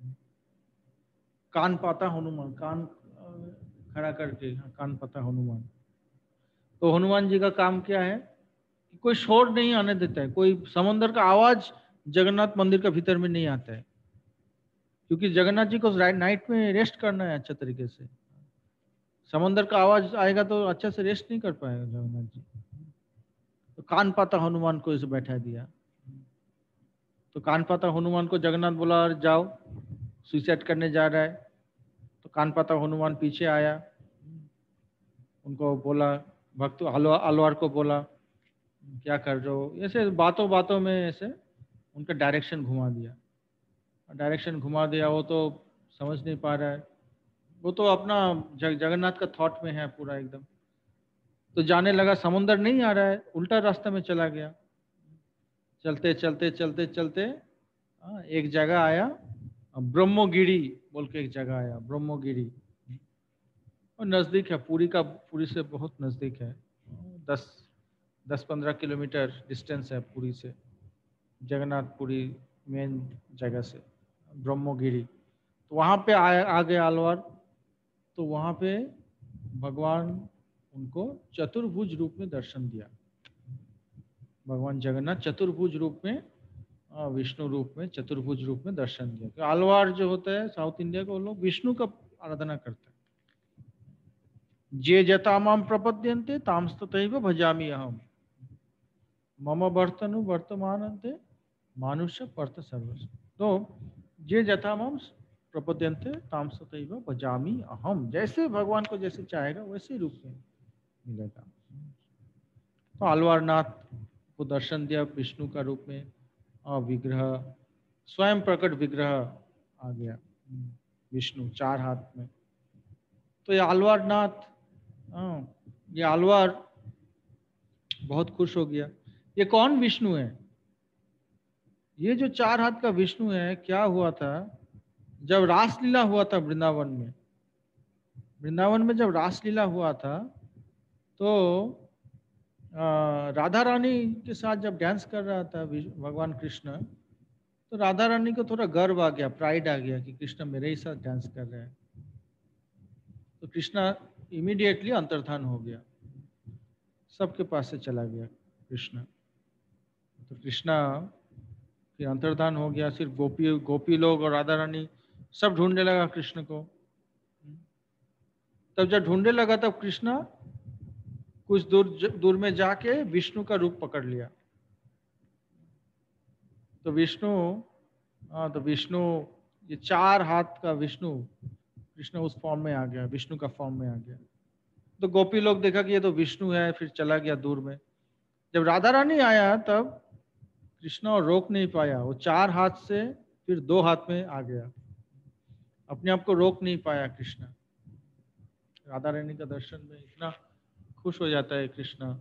A: कान पाता हनुमान, कान खड़ा करके कान पाता हनुमान। तो हनुमान जी का काम क्या है कि कोई शोर नहीं आने देता है, कोई समंदर का आवाज जगन्नाथ मंदिर के भीतर में नहीं आता है, क्योंकि जगन्नाथ जी को नाइट में रेस्ट करना है अच्छा तरीके से। समंदर का आवाज आएगा तो अच्छा से रेस्ट नहीं कर पाएगा जगन्नाथ जी। तो कान पाता हनुमान को इसे बैठा दिया। तो कान पाता हनुमान को जगन्नाथ बोला जाओ, सुसाइड करने जा रहा है। तो कान पाता हनुमान पीछे आया, उनको बोला, भक्त अलवार को बोला क्या कर रहे हो, ऐसे बातों बातों में ऐसे उनका डायरेक्शन घुमा दिया। डायरेक्शन घुमा दिया, वो तो समझ नहीं पा रहा है, वो तो अपना जग, जगन्नाथ का थॉट में है पूरा एकदम। तो जाने लगा, समुंदर नहीं आ रहा है, उल्टा रास्ता में चला गया। चलते चलते चलते चलते आ, एक जगह आया, ब्रह्मगिरी बोल के एक जगह आया, ब्रह्मगिरी। और नज़दीक है पुरी का, पुरी से बहुत नज़दीक है, दस दस पंद्रह किलोमीटर डिस्टेंस है पुरी से, जगन्नाथपुरी मेन जगह से ब्रह्मगिरी। तो वहाँ पे आए आ गए आलवार। तो वहाँ पे भगवान उनको चतुर्भुज रूप में दर्शन दिया। भगवान जगन्नाथ चतुर्भुज रूप में, विष्णु रूप में, चतुर्भुज रूप में दर्शन दिया। तो आलवार जो होता है साउथ इंडिया का, वो लोग विष्णु का आराधना करते हैं। जे जता माम प्रपद्यन्ते तामस्ततैव भजामि अहम, मम वर्तनु वर्तमानन्ते मानुष्य पर्थ सर्वस्व। तो जे जथा माम प्रपद्यन्ते तामस्ततैव भजामि अहम, जैसे भगवान को जैसे चाहेगा वैसे रूप में मिलेगा। तो आलवारनाथ को दर्शन दिया विष्णु का रूप में, और विग्रह स्वयं प्रकट विग्रह आ गया, विष्णु चार हाथ में। तो ये आलवारनाथ, ये आलवार बहुत खुश हो गया। ये कौन विष्णु है? ये जो चार हाथ का विष्णु है, क्या हुआ था जब रासलीला हुआ था वृंदावन में, वृंदावन में जब रासलीला हुआ था तो राधा रानी के साथ जब डांस कर रहा था भगवान कृष्ण, तो राधा रानी को थोड़ा गर्व आ गया, प्राइड आ गया कि कृष्ण मेरे ही साथ डांस कर रहे हैं। तो कृष्ण इमीडिएटली अंतर्धान हो गया, सबके पास से चला गया कृष्ण। तो कृष्णा फिर अंतर्धान हो गया, सिर्फ गोपी गोपी लोग और राधा रानी सब ढूंढने लगा कृष्ण को। तब जब ढूंढने लगा तब कृष्णा कुछ दूर दूर में जाके विष्णु का रूप पकड़ लिया। तो विष्णु हाँ तो विष्णु ये चार हाथ का विष्णु कृष्ण उस फॉर्म में आ गया, विष्णु का फॉर्म में आ गया। तो गोपी लोग देखा कि ये तो विष्णु है, फिर चला गया दूर में। जब राधा रानी आया तब कृष्ण और रोक नहीं पाया, वो चार हाथ से फिर दो हाथ में आ गया, अपने आप को रोक नहीं पाया कृष्ण। राधा रानी का दर्शन में इतना खुश हो जाता है कृष्ण।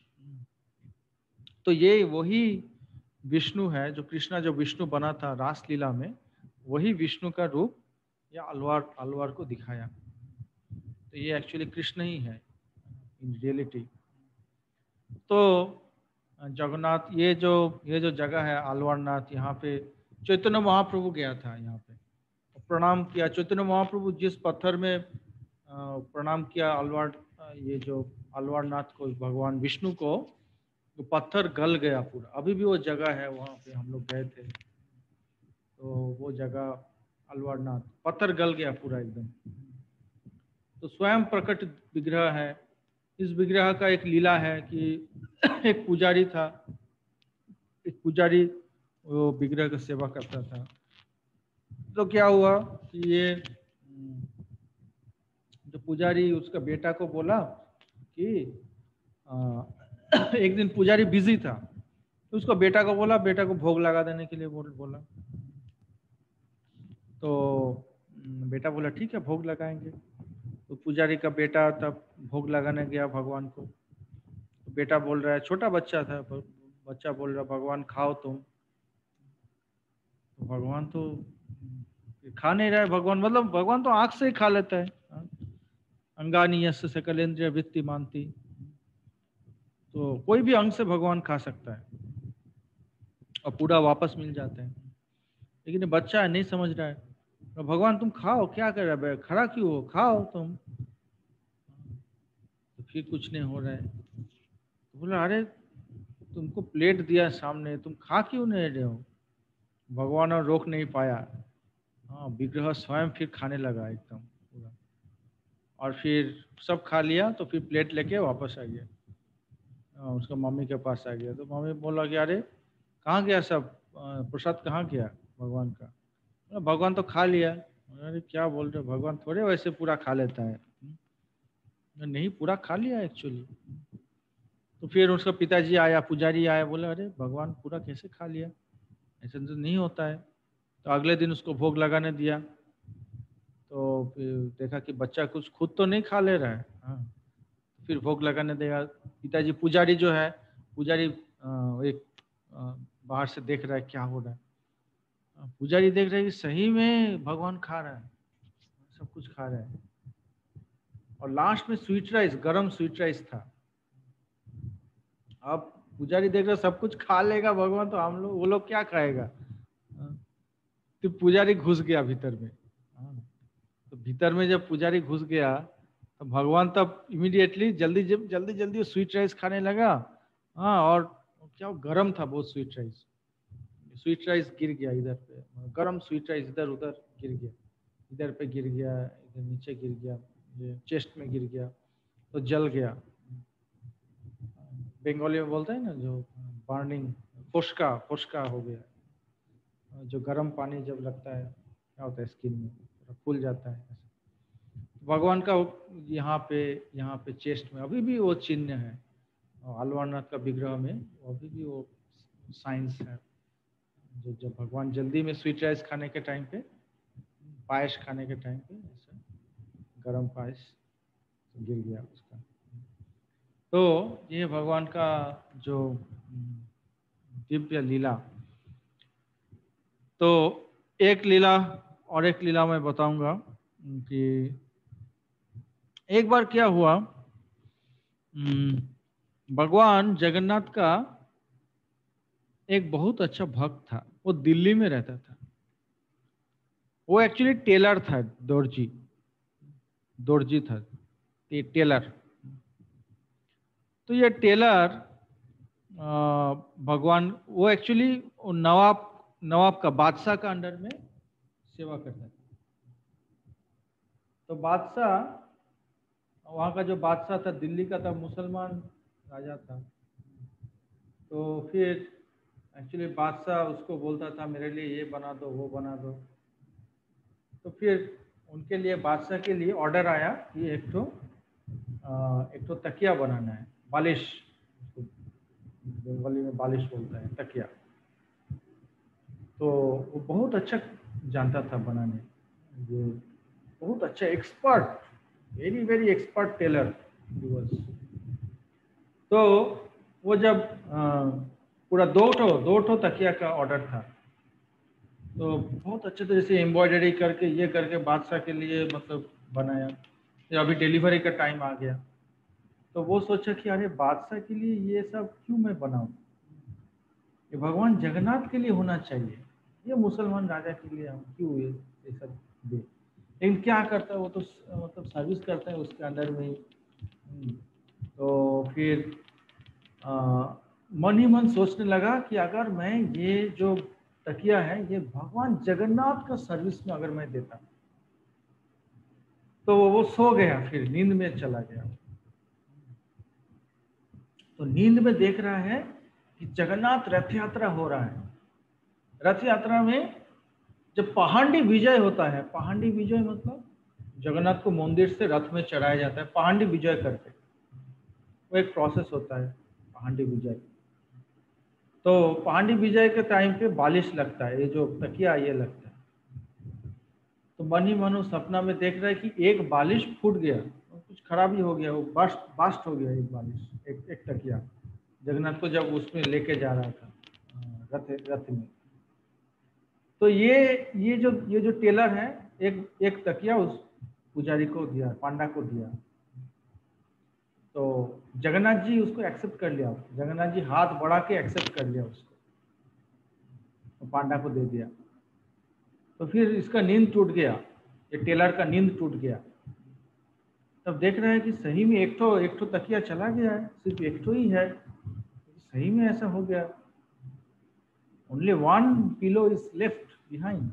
A: तो ये वही विष्णु है जो कृष्णा जो विष्णु बना था रासलीला में, वही विष्णु का रूप या अलवार अलवार को दिखाया। तो ये एक्चुअली कृष्ण ही है इन रियलिटी। तो जगन्नाथ ये जो ये जो जगह है अलवारनाथ, यहाँ पे चैतन्य महाप्रभु गया था, यहाँ पे प्रणाम किया। चैतन्य महाप्रभु जिस पत्थर में प्रणाम किया अलवार, ये जो अलवारनाथ को भगवान विष्णु को, तो पत्थर गल गया पूरा। अभी भी वो जगह है, वहाँ पे हम लोग गए थे, तो वो जगह अलवारनाथ पत्थर गल गया पूरा एकदम। तो स्वयं प्रकट विग्रह है। इस विग्रह का एक लीला है कि एक पुजारी था, एक पुजारी वो विग्रह का सेवा करता था। तो क्या हुआ कि ये जो पुजारी उसका बेटा को बोला कि आ, एक दिन पुजारी बिजी था, तो उसको बेटा को बोला, बेटा को भोग लगा देने के लिए बोल बोला। तो बेटा बोला ठीक है भोग लगाएंगे। तो पुजारी का बेटा तब भोग लगाने गया भगवान को। तो बेटा बोल रहा है, छोटा बच्चा था, बच्चा बोल रहा भगवान खाओ तुम। तो भगवान तो खा नहीं रहा है। भगवान मतलब भगवान तो आंख से ही खा लेता है, अंगानी यस्य सकलेंद्रिय वृत्ति मानती। तो कोई भी अंग से भगवान खा सकता है और पूरा वापस मिल जाता है, लेकिन बच्चा नहीं समझ रहा है। तो भगवान तुम खाओ, क्या कर रहा है, खड़ा क्यों हो, खाओ तुम। तो फिर कुछ नहीं हो रहा है। तो बोला अरे तुमको प्लेट दिया सामने, तुम खा क्यों नहीं रहे हो। भगवान और रोक नहीं पाया। हाँ विग्रह स्वयं फिर खाने लगा एकदम पूरा, और फिर सब खा लिया। तो फिर प्लेट लेके वापस आ गया, उसका मम्मी के पास आ गया। तो मम्मी बोला कि अरे कहाँ गया सब, प्रसाद कहाँ गया भगवान का। भगवान तो खा लिया। अरे क्या बोल रहे, भगवान थोड़े वैसे पूरा खा लेता है। नहीं पूरा खा लिया एक्चुअली। तो फिर उसका पिताजी आया, पुजारी आया, बोला अरे भगवान पूरा कैसे खा लिया, ऐसा तो नहीं होता है। तो अगले दिन उसको भोग लगाने दिया। तो फिर देखा कि बच्चा कुछ खुद तो नहीं खा ले रहा है। हाँ फिर भोग लगाने देगा। पिताजी पुजारी जो है, पुजारी एक बाहर से देख रहा है क्या हो रहा है। पुजारी देख रहा है कि सही में भगवान खा रहा है, सब कुछ खा रहा है। और लास्ट में स्वीट राइस, गरम स्वीट राइस था। अब पुजारी देख रहा सब कुछ खा लेगा भगवान, तो हम लोग वो लोग क्या खाएगा। तो पुजारी घुस गया भीतर में। तो भीतर में जब पुजारी घुस गया तो भगवान तब इमीडिएटली जल्दी जल्दी जल्दी स्वीट राइस खाने लगा। हाँ और क्या गरम था बहुत स्वीट राइस। स्वीट राइस गिर गया इधर पे, गरम स्वीट राइस इधर उधर गिर गया, इधर पे गिर गया, इधर नीचे गिर गया, ये चेस्ट में गिर गया, तो जल गया। बंगाली में बोलते हैं ना जो बर्निंग, फोस्का फोस्का हो गया। जो गर्म पानी जब लगता है क्या होता है स्किन में, फूल जाता है। भगवान का यहाँ पे यहाँ पे चेस्ट में अभी भी वो चिन्ह है, अलवारनाथ का विग्रह में अभी भी वो साइंस है। जो जब भगवान जल्दी में स्वीट राइस खाने के टाइम पे, पायस खाने के टाइम पे ऐसा गरम पायस तो गिर गया उसका। तो ये भगवान का जो दिव्य लीला। तो एक लीला और एक लीला मैं बताऊंगा कि एक बार क्या हुआ, भगवान जगन्नाथ का एक बहुत अच्छा भक्त था, वो दिल्ली में रहता था। वो एक्चुअली टेलर था, दर्जी दर्जी था, टे, टेलर। तो ये टेलर भगवान, वो एक्चुअली नवाब नवाब का, बादशाह का अंडर में सेवा करता था। तो बादशाह, वहाँ का जो बादशाह था दिल्ली का था, मुसलमान राजा था। तो फिर एक्चुअली बादशाह उसको बोलता था मेरे लिए ये बना दो, वो बना दो। तो फिर उनके लिए, बादशाह के लिए ऑर्डर आया कि एक तो एक तो तकिया बनाना है, बालिश, बंगाली में बालिश बोलता है, तकिया। तो वो बहुत अच्छा जानता था बनाने, ये बहुत अच्छा expert, very very expert tailor he was. तो वो जब आ, पूरा दो ठो दो ठो तकिया का ऑर्डर था, तो बहुत अच्छे तरह से एम्ब्रॉयडरी करके ये करके बादशाह के लिए मतलब बनाया। तो अभी डिलीवरी का टाइम आ गया, तो वो सोचा कि अरे बादशाह के लिए ये सब क्यों मैं बनाऊं, ये भगवान जगन्नाथ के लिए होना चाहिए, ये मुसलमान राजा के लिए हम क्यों ये ये सब दे। लेकिन क्या करता है वो, तो मतलब सर्विस करता है उसके अंडर में ही। तो फिर आ, मन ही मन सोचने लगा कि अगर मैं ये जो तकिया है ये भगवान जगन्नाथ का सर्विस में अगर मैं देता, तो वो सो गया, फिर नींद में चला गया। तो नींद में देख रहा है कि जगन्नाथ रथ यात्रा हो रहा है। रथ यात्रा में जब पहांडी विजय होता है, पहांडी विजय मतलब जगन्नाथ को मंदिर से रथ में चढ़ाया जाता है, पहांडी विजय करके, वो एक प्रोसेस होता है पहांडी विजय। तो पहांडी विजय के टाइम पे बालिश लगता है, ये जो तकिया ये लगता है। तो मन ही मन सपना में देख रहा है कि एक बालिश फूट गया, कुछ खराबी हो गया, वो बास्ट बास्ट हो गया एक बालिश, एक एक तकिया, जगन्नाथ को जब उसमें लेके जा रहा था रथ रथ में। तो ये ये जो ये जो टेलर है, एक एक तकिया उस पुजारी को दिया, पांडा को दिया। तो जगन्नाथ जी उसको एक्सेप्ट कर लिया, जगन्नाथ जी हाथ बढ़ा के एक्सेप्ट कर लिया उसको, तो पांडा को दे दिया। तो फिर इसका नींद टूट गया, ये टेलर का नींद टूट गया। तब देख रहे हैं कि सही में एक ठो एक ठो तकिया चला गया है, सिर्फ एक ठो ही है, सही में ऐसा हो गया, only one pillow is left behind.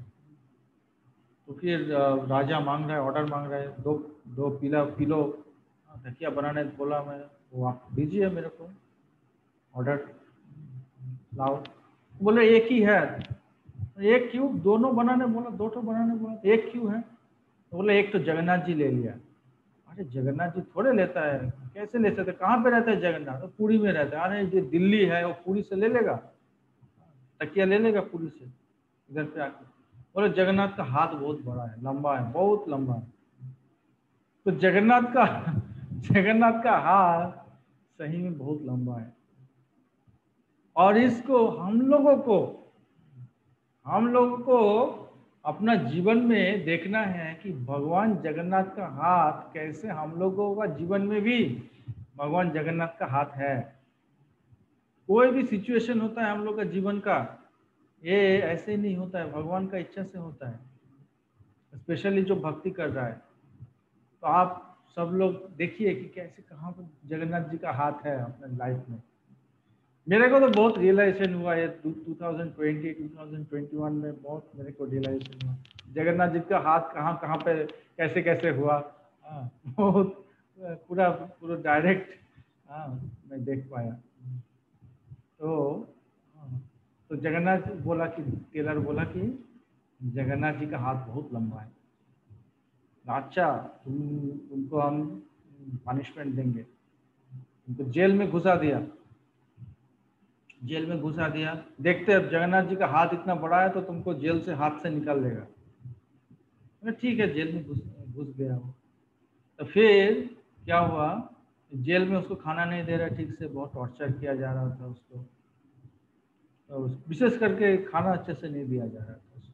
A: तो फिर राजा मांग रहा है, ऑर्डर मांग रहा है, दो दो पिला पिलो तकिया बनाने बोला, मैं वो आप दीजिए मेरे को ऑर्डर, लाओ। बोले एक ही है। एक क्यों, दोनों बनाने बोला, दो ठो बनाने बोला, एक क्यों है? तो बोले एक तो जगन्नाथ जी ले लिया। अरे जगन्नाथ जी थोड़े लेता है, कैसे ले सकते, कहाँ पे रहता है जगन्नाथ? तो पुरी में रहता है। अरे जो दिल्ली है वो पुरी से ले लेगा, तकिया ले लेगा पुरी से इधर पे आके। बोले जगन्नाथ का हाथ बहुत बड़ा है, लंबा है, बहुत लंबा है। तो जगन्नाथ का जगन्नाथ का हाथ सही में बहुत लंबा है। और इसको हम लोगों को हम लोगों को अपना जीवन में देखना है कि भगवान जगन्नाथ का हाथ कैसे हम लोगों का जीवन में भी भगवान जगन्नाथ का हाथ है। कोई भी सिचुएशन होता है हम लोग का जीवन का, ये ऐसे नहीं होता है, भगवान का इच्छा से होता है। स्पेशली जो भक्ति कर रहा है, तो आप सब लोग देखिए कि कैसे कहाँ पर जगन्नाथ जी का हाथ है अपने लाइफ में। मेरे को तो बहुत रियलाइजेशन हुआ है two thousand twenty two thousand twenty one में, बहुत मेरे को रियलाइजेशन हुआ जगन्नाथ जी का हाथ कहाँ कहाँ पे कैसे कैसे हुआ। हाँ, बहुत पूरा पूरा डायरेक्ट हाँ मैं देख पाया। तो तो जगन्नाथ बोला कि टेलर बोला कि जगन्नाथ जी का हाथ बहुत लंबा है, अच्छा तुम तुमको हम पनिशमेंट देंगे। तुमको जेल में घुसा दिया, जेल में घुसा दिया। देखते अब जगन्नाथ जी का हाथ इतना बड़ा है तो तुमको जेल से हाथ से निकाल देगा। ठीक है, जेल में घुस घुस गया वो। तो फिर क्या हुआ, जेल में उसको खाना नहीं दे रहा ठीक से, बहुत टॉर्चर किया जा रहा था उसको, तो विशेष करके खाना अच्छे से नहीं दिया जा रहा था।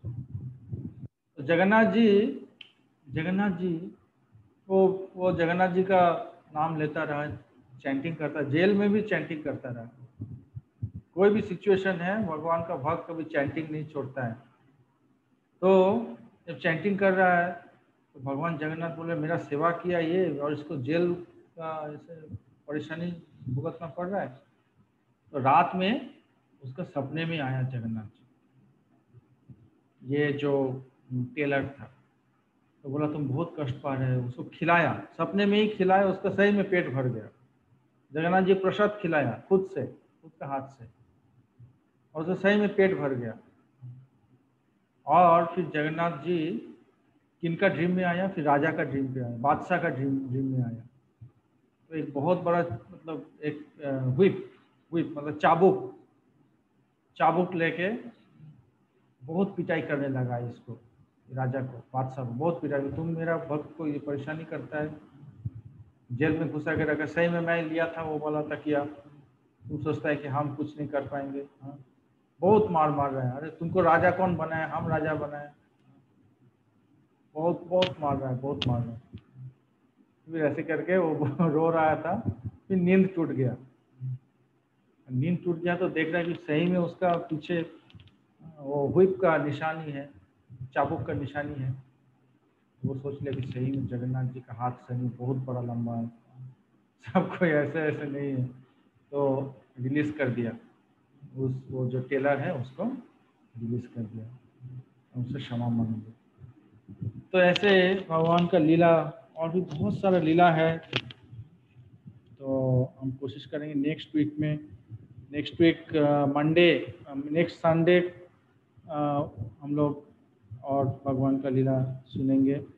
A: जगन्नाथ जी जगन्नाथ जी वो वो जगन्नाथ जी का नाम लेता रहा, चैंटिंग करता, जेल में भी चैंटिंग करता रहा। कोई भी सिचुएशन है, भगवान का भक्त कभी चैंटिंग नहीं छोड़ता है। तो जब चैंटिंग कर रहा है तो भगवान जगन्नाथ बोले मेरा सेवा किया ये, और इसको जेल का ऐसे परेशानी भुगतना पड़ रहा है। तो रात में उसका सपने में आया जगन्नाथ जी, ये जो टेलर था, तो बोला तुम बहुत कष्ट पा रहे हो। उसको खिलाया, सपने में ही खिलाया, उसका सही में पेट भर गया। जगन्नाथ जी प्रसाद खिलाया खुद से, खुद के हाथ से, और उसका सही में पेट भर गया। और फिर जगन्नाथ जी किनका ड्रीम में आया, फिर राजा का ड्रीम में आया, बादशाह का ड्रीम ड्रीम में आया। तो एक बहुत बड़ा मतलब एक व्हिप व्हिप मतलब चाबुक चाबुक लेके बहुत पिटाई करने लगा इसको, राजा को, बादशाह को बहुत पिटाई। तुम मेरा भक्त को ये परेशानी करता है, जेल में घुसा के रखा, सही में मैं लिया था वो वाला तकिया, तुम सोचता है कि हम कुछ नहीं कर पाएंगे। हाँ, बहुत मार मार रहे हैं। अरे तुमको राजा कौन बनाया, हम राजा बनाए। बहुत बहुत मार रहा है, बहुत मार रहा है। फिर ऐसे करके वो रो रहा था, फिर नींद टूट गया। नींद टूट गया तो देख रहा है कि सही में उसका पीछे वो व्हिप का निशानी है, चाबुक का निशानी है। वो सोच लिया कि सही में जगन्नाथ जी का हाथ सही में बहुत बड़ा लंबा है, सब कोई ऐसे ऐसे नहीं है। तो रिलीज कर दिया उस वो जो टेलर है उसको रिलीज कर दिया, उनसे क्षमा मांग लिया। तो ऐसे भगवान का लीला और भी बहुत सारा लीला है। तो हम कोशिश करेंगे नेक्स्ट वीक में, next week Monday, next Sunday हम लोग और भगवान का लीला सुनेंगे।